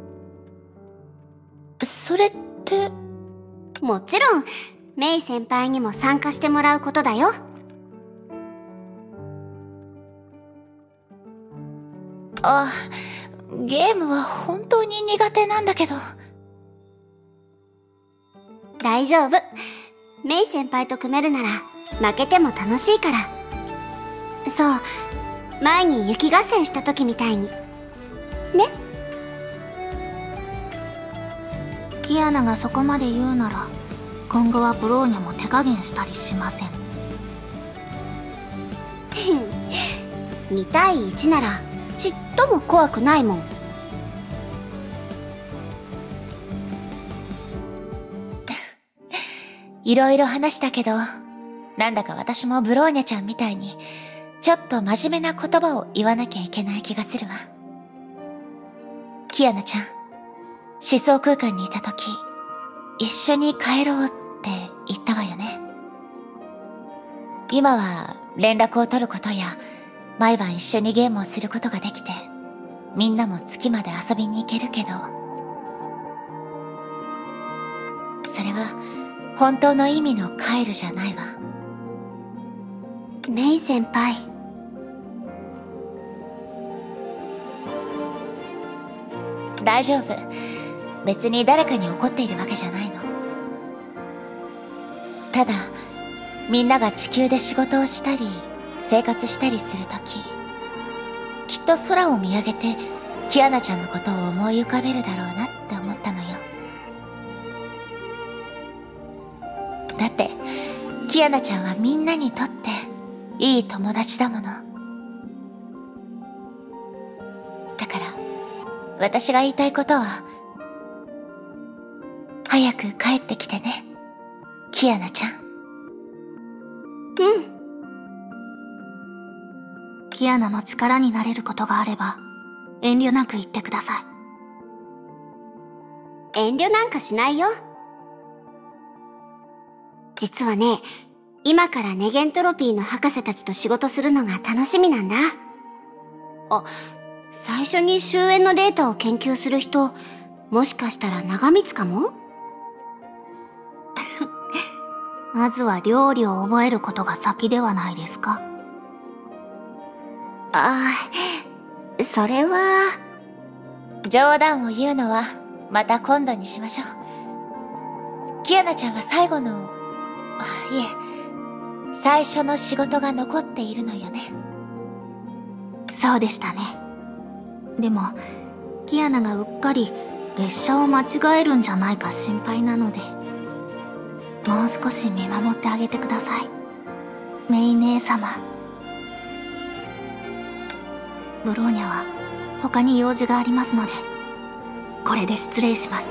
それって… もちろん、メイ先輩にも参加してもらうことだよ。 あ、ゲームは本当に苦手なんだけど。 大丈夫。メイ先輩と組めるなら負けても楽しいから。そう、前に雪合戦した時みたいに。ね？ キアナがそこまで言うなら、今後はブローニャも手加減したりしません。 にたいいちならちっとも怖くないもん。 いろいろ話したけど、なんだか私もブローニャちゃんみたいにちょっと真面目な言葉を言わなきゃいけない気がするわ。キアナちゃん、思想空間にいた時、一緒に帰ろうって言ったわよね。今は連絡を取ることや毎晩一緒にゲームをすることができて、みんなも月まで遊びに行けるけど、それは本当の意味の帰るじゃないわ。 メイ先輩、 大丈夫。別に誰かに怒っているわけじゃないの。ただ、みんなが地球で仕事をしたり生活したりするとき、きっと空を見上げてキアナちゃんのことを思い浮かべるだろうなって思ったのよ。だってキアナちゃんはみんなにとっていい友達だもの。だから私が言いたいことは、早く帰ってきてね、キアナちゃん。 うん。 キアナの力になれることがあれば、遠慮なく言ってください。遠慮なんかしないよ。実はね、今からネゲントロピーの博士たちと仕事するのが楽しみなんだ。あ、最初に終焉のデータを研究する人、もしかしたら長光かも？ まずは料理を覚えることが先ではないですか？ ああ、それは、 冗談を言うのはまた今度にしましょう。キアナちゃんは最後の、あ、いえ、最初の仕事が残っているのよね。 そうでしたね。でもキアナがうっかり列車を間違えるんじゃないか心配なので、もう少し見守ってあげてください、メイ姉様。ブローニャは他に用事がありますので、これで失礼します。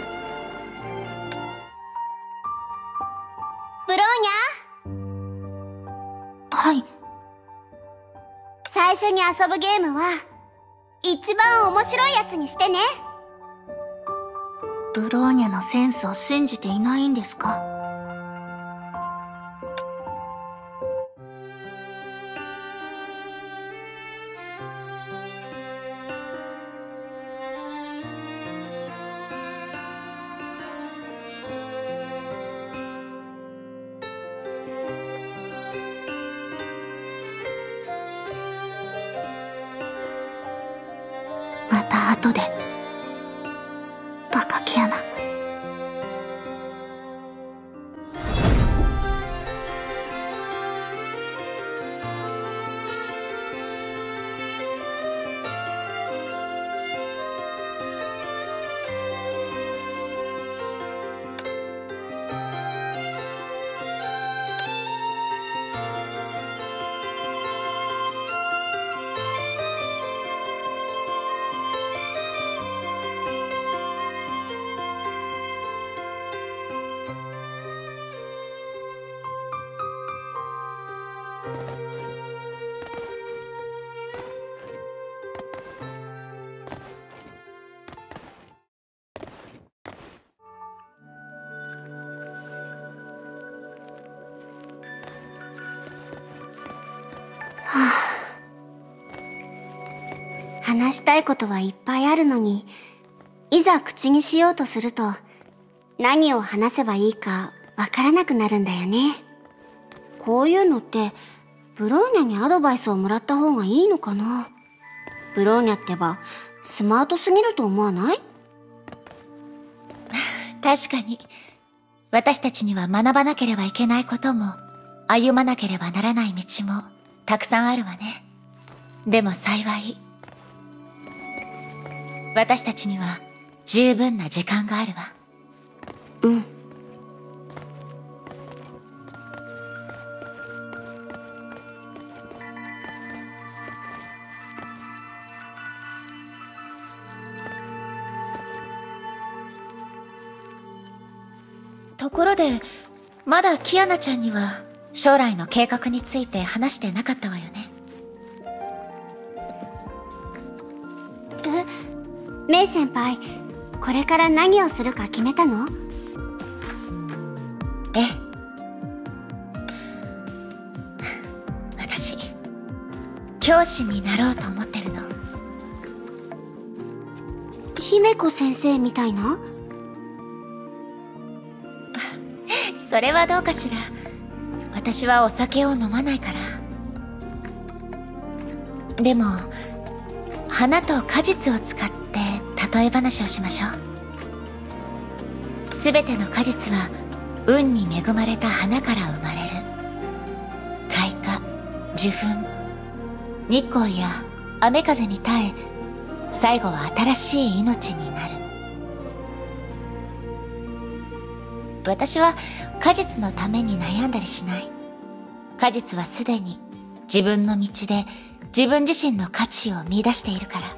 ブローニャ。 はい。 最初に遊ぶゲームは一番面白いやつにしてね。 ブローニャのセンスを信じていないんですか？また後で。バカキアナ。 はあ、話したいことはいっぱいあるのに、いざ口にしようとすると何を話せばいいかわからなくなるんだよね。こういうのってブローニャにアドバイスをもらった方がいいのかな。ブローニャってばスマートすぎると思わない？ 確かに私たちには学ばなければいけないことも歩まなければならない道もたくさんあるわね。でも幸い私たちには十分な時間があるわ。 うん。 ところでまだキアナちゃんには将来の計画について話してなかったわよね。 え、メイ先輩、これから何をするか決めたの？ ええ。私、教師になろうと思ってるの。 姫子先生みたいな？ それはどうかしら。私はお酒を飲まないから。でも花と果実を使って例え話をしましょう。すべての果実は運に恵まれた花から生まれる。開花、受粉、日光や雨風に耐え、最後は新しい命になる。私は果実のために悩んだりしない。果実はすでに自分の道で自分自身の価値を見出しているから。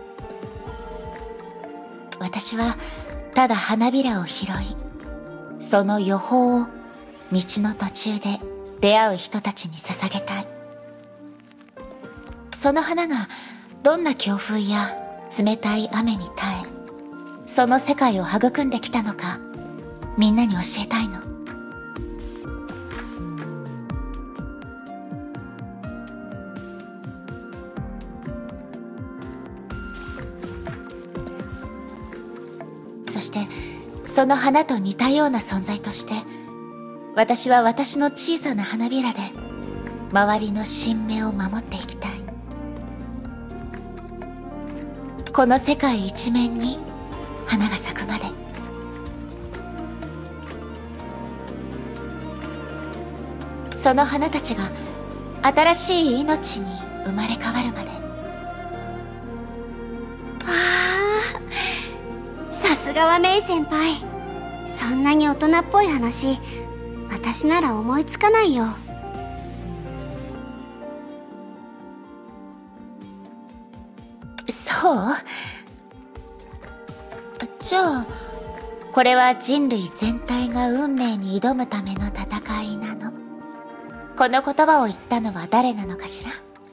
私はただ花びらを拾い、その予報を道の途中で出会う人たちに捧げたい。その花がどんな強風や冷たい雨に耐え、その世界を育んできたのか、みんなに教えたいの。そしてその花と似たような存在として、私は私の小さな花びらで周りの新芽を守っていきたい。 この世界一面に花が咲くまで。その花たちが新しい命に生まれ変わるまで。 ああ、さすがはメイ先輩。そんなに大人っぽい話、私なら思いつかないよ。 そう？じゃあこれは人類全体が運命に挑むための戦いなの？この言葉を言ったのは誰なのかしら？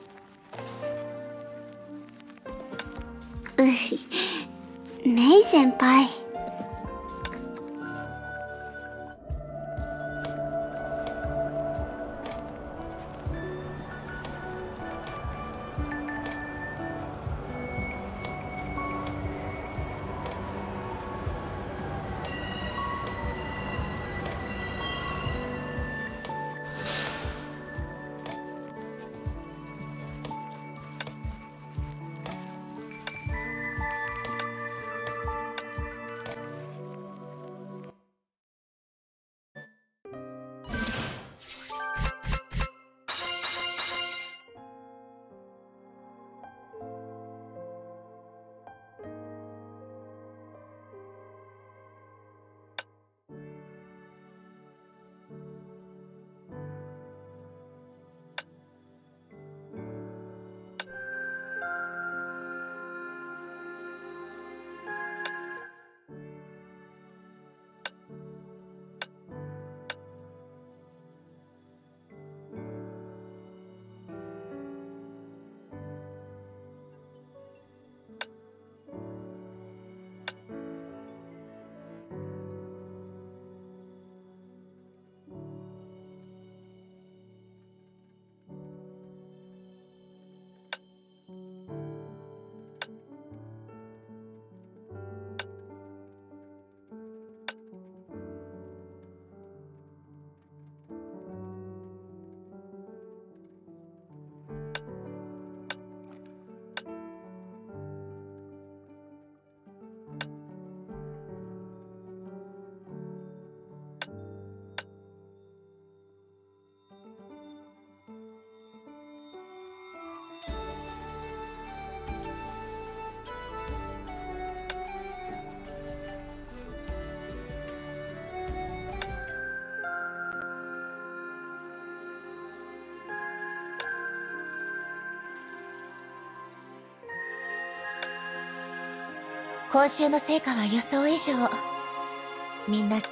うひ、メイ先輩。 今週の成果は予想以上。みんな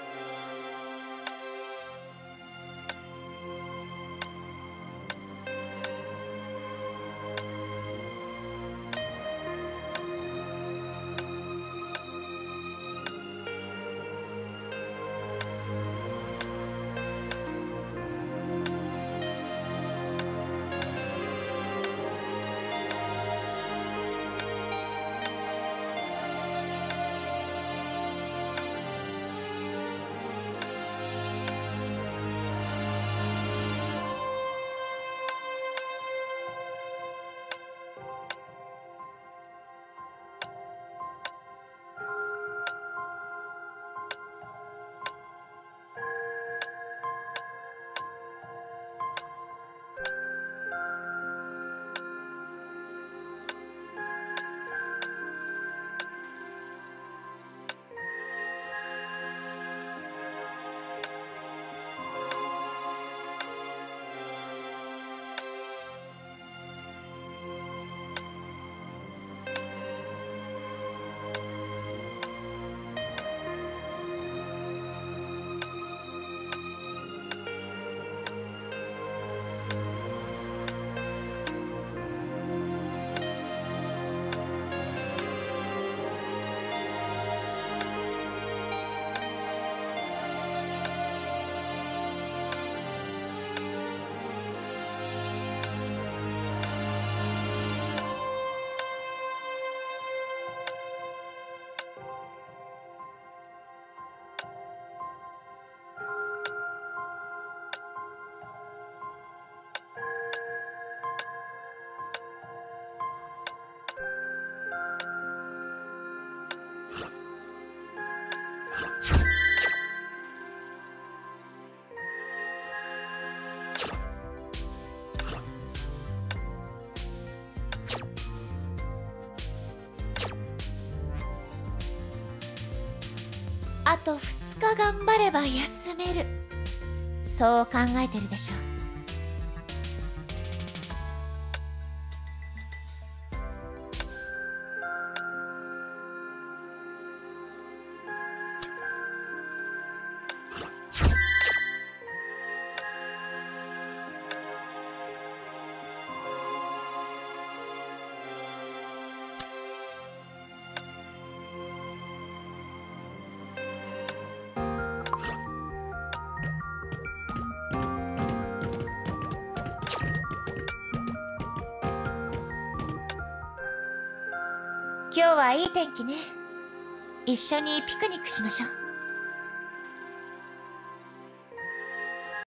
あとふつか頑張れば休める。そう考えてるでしょ。今日はいい天気ね。一緒にピクニックしましょう。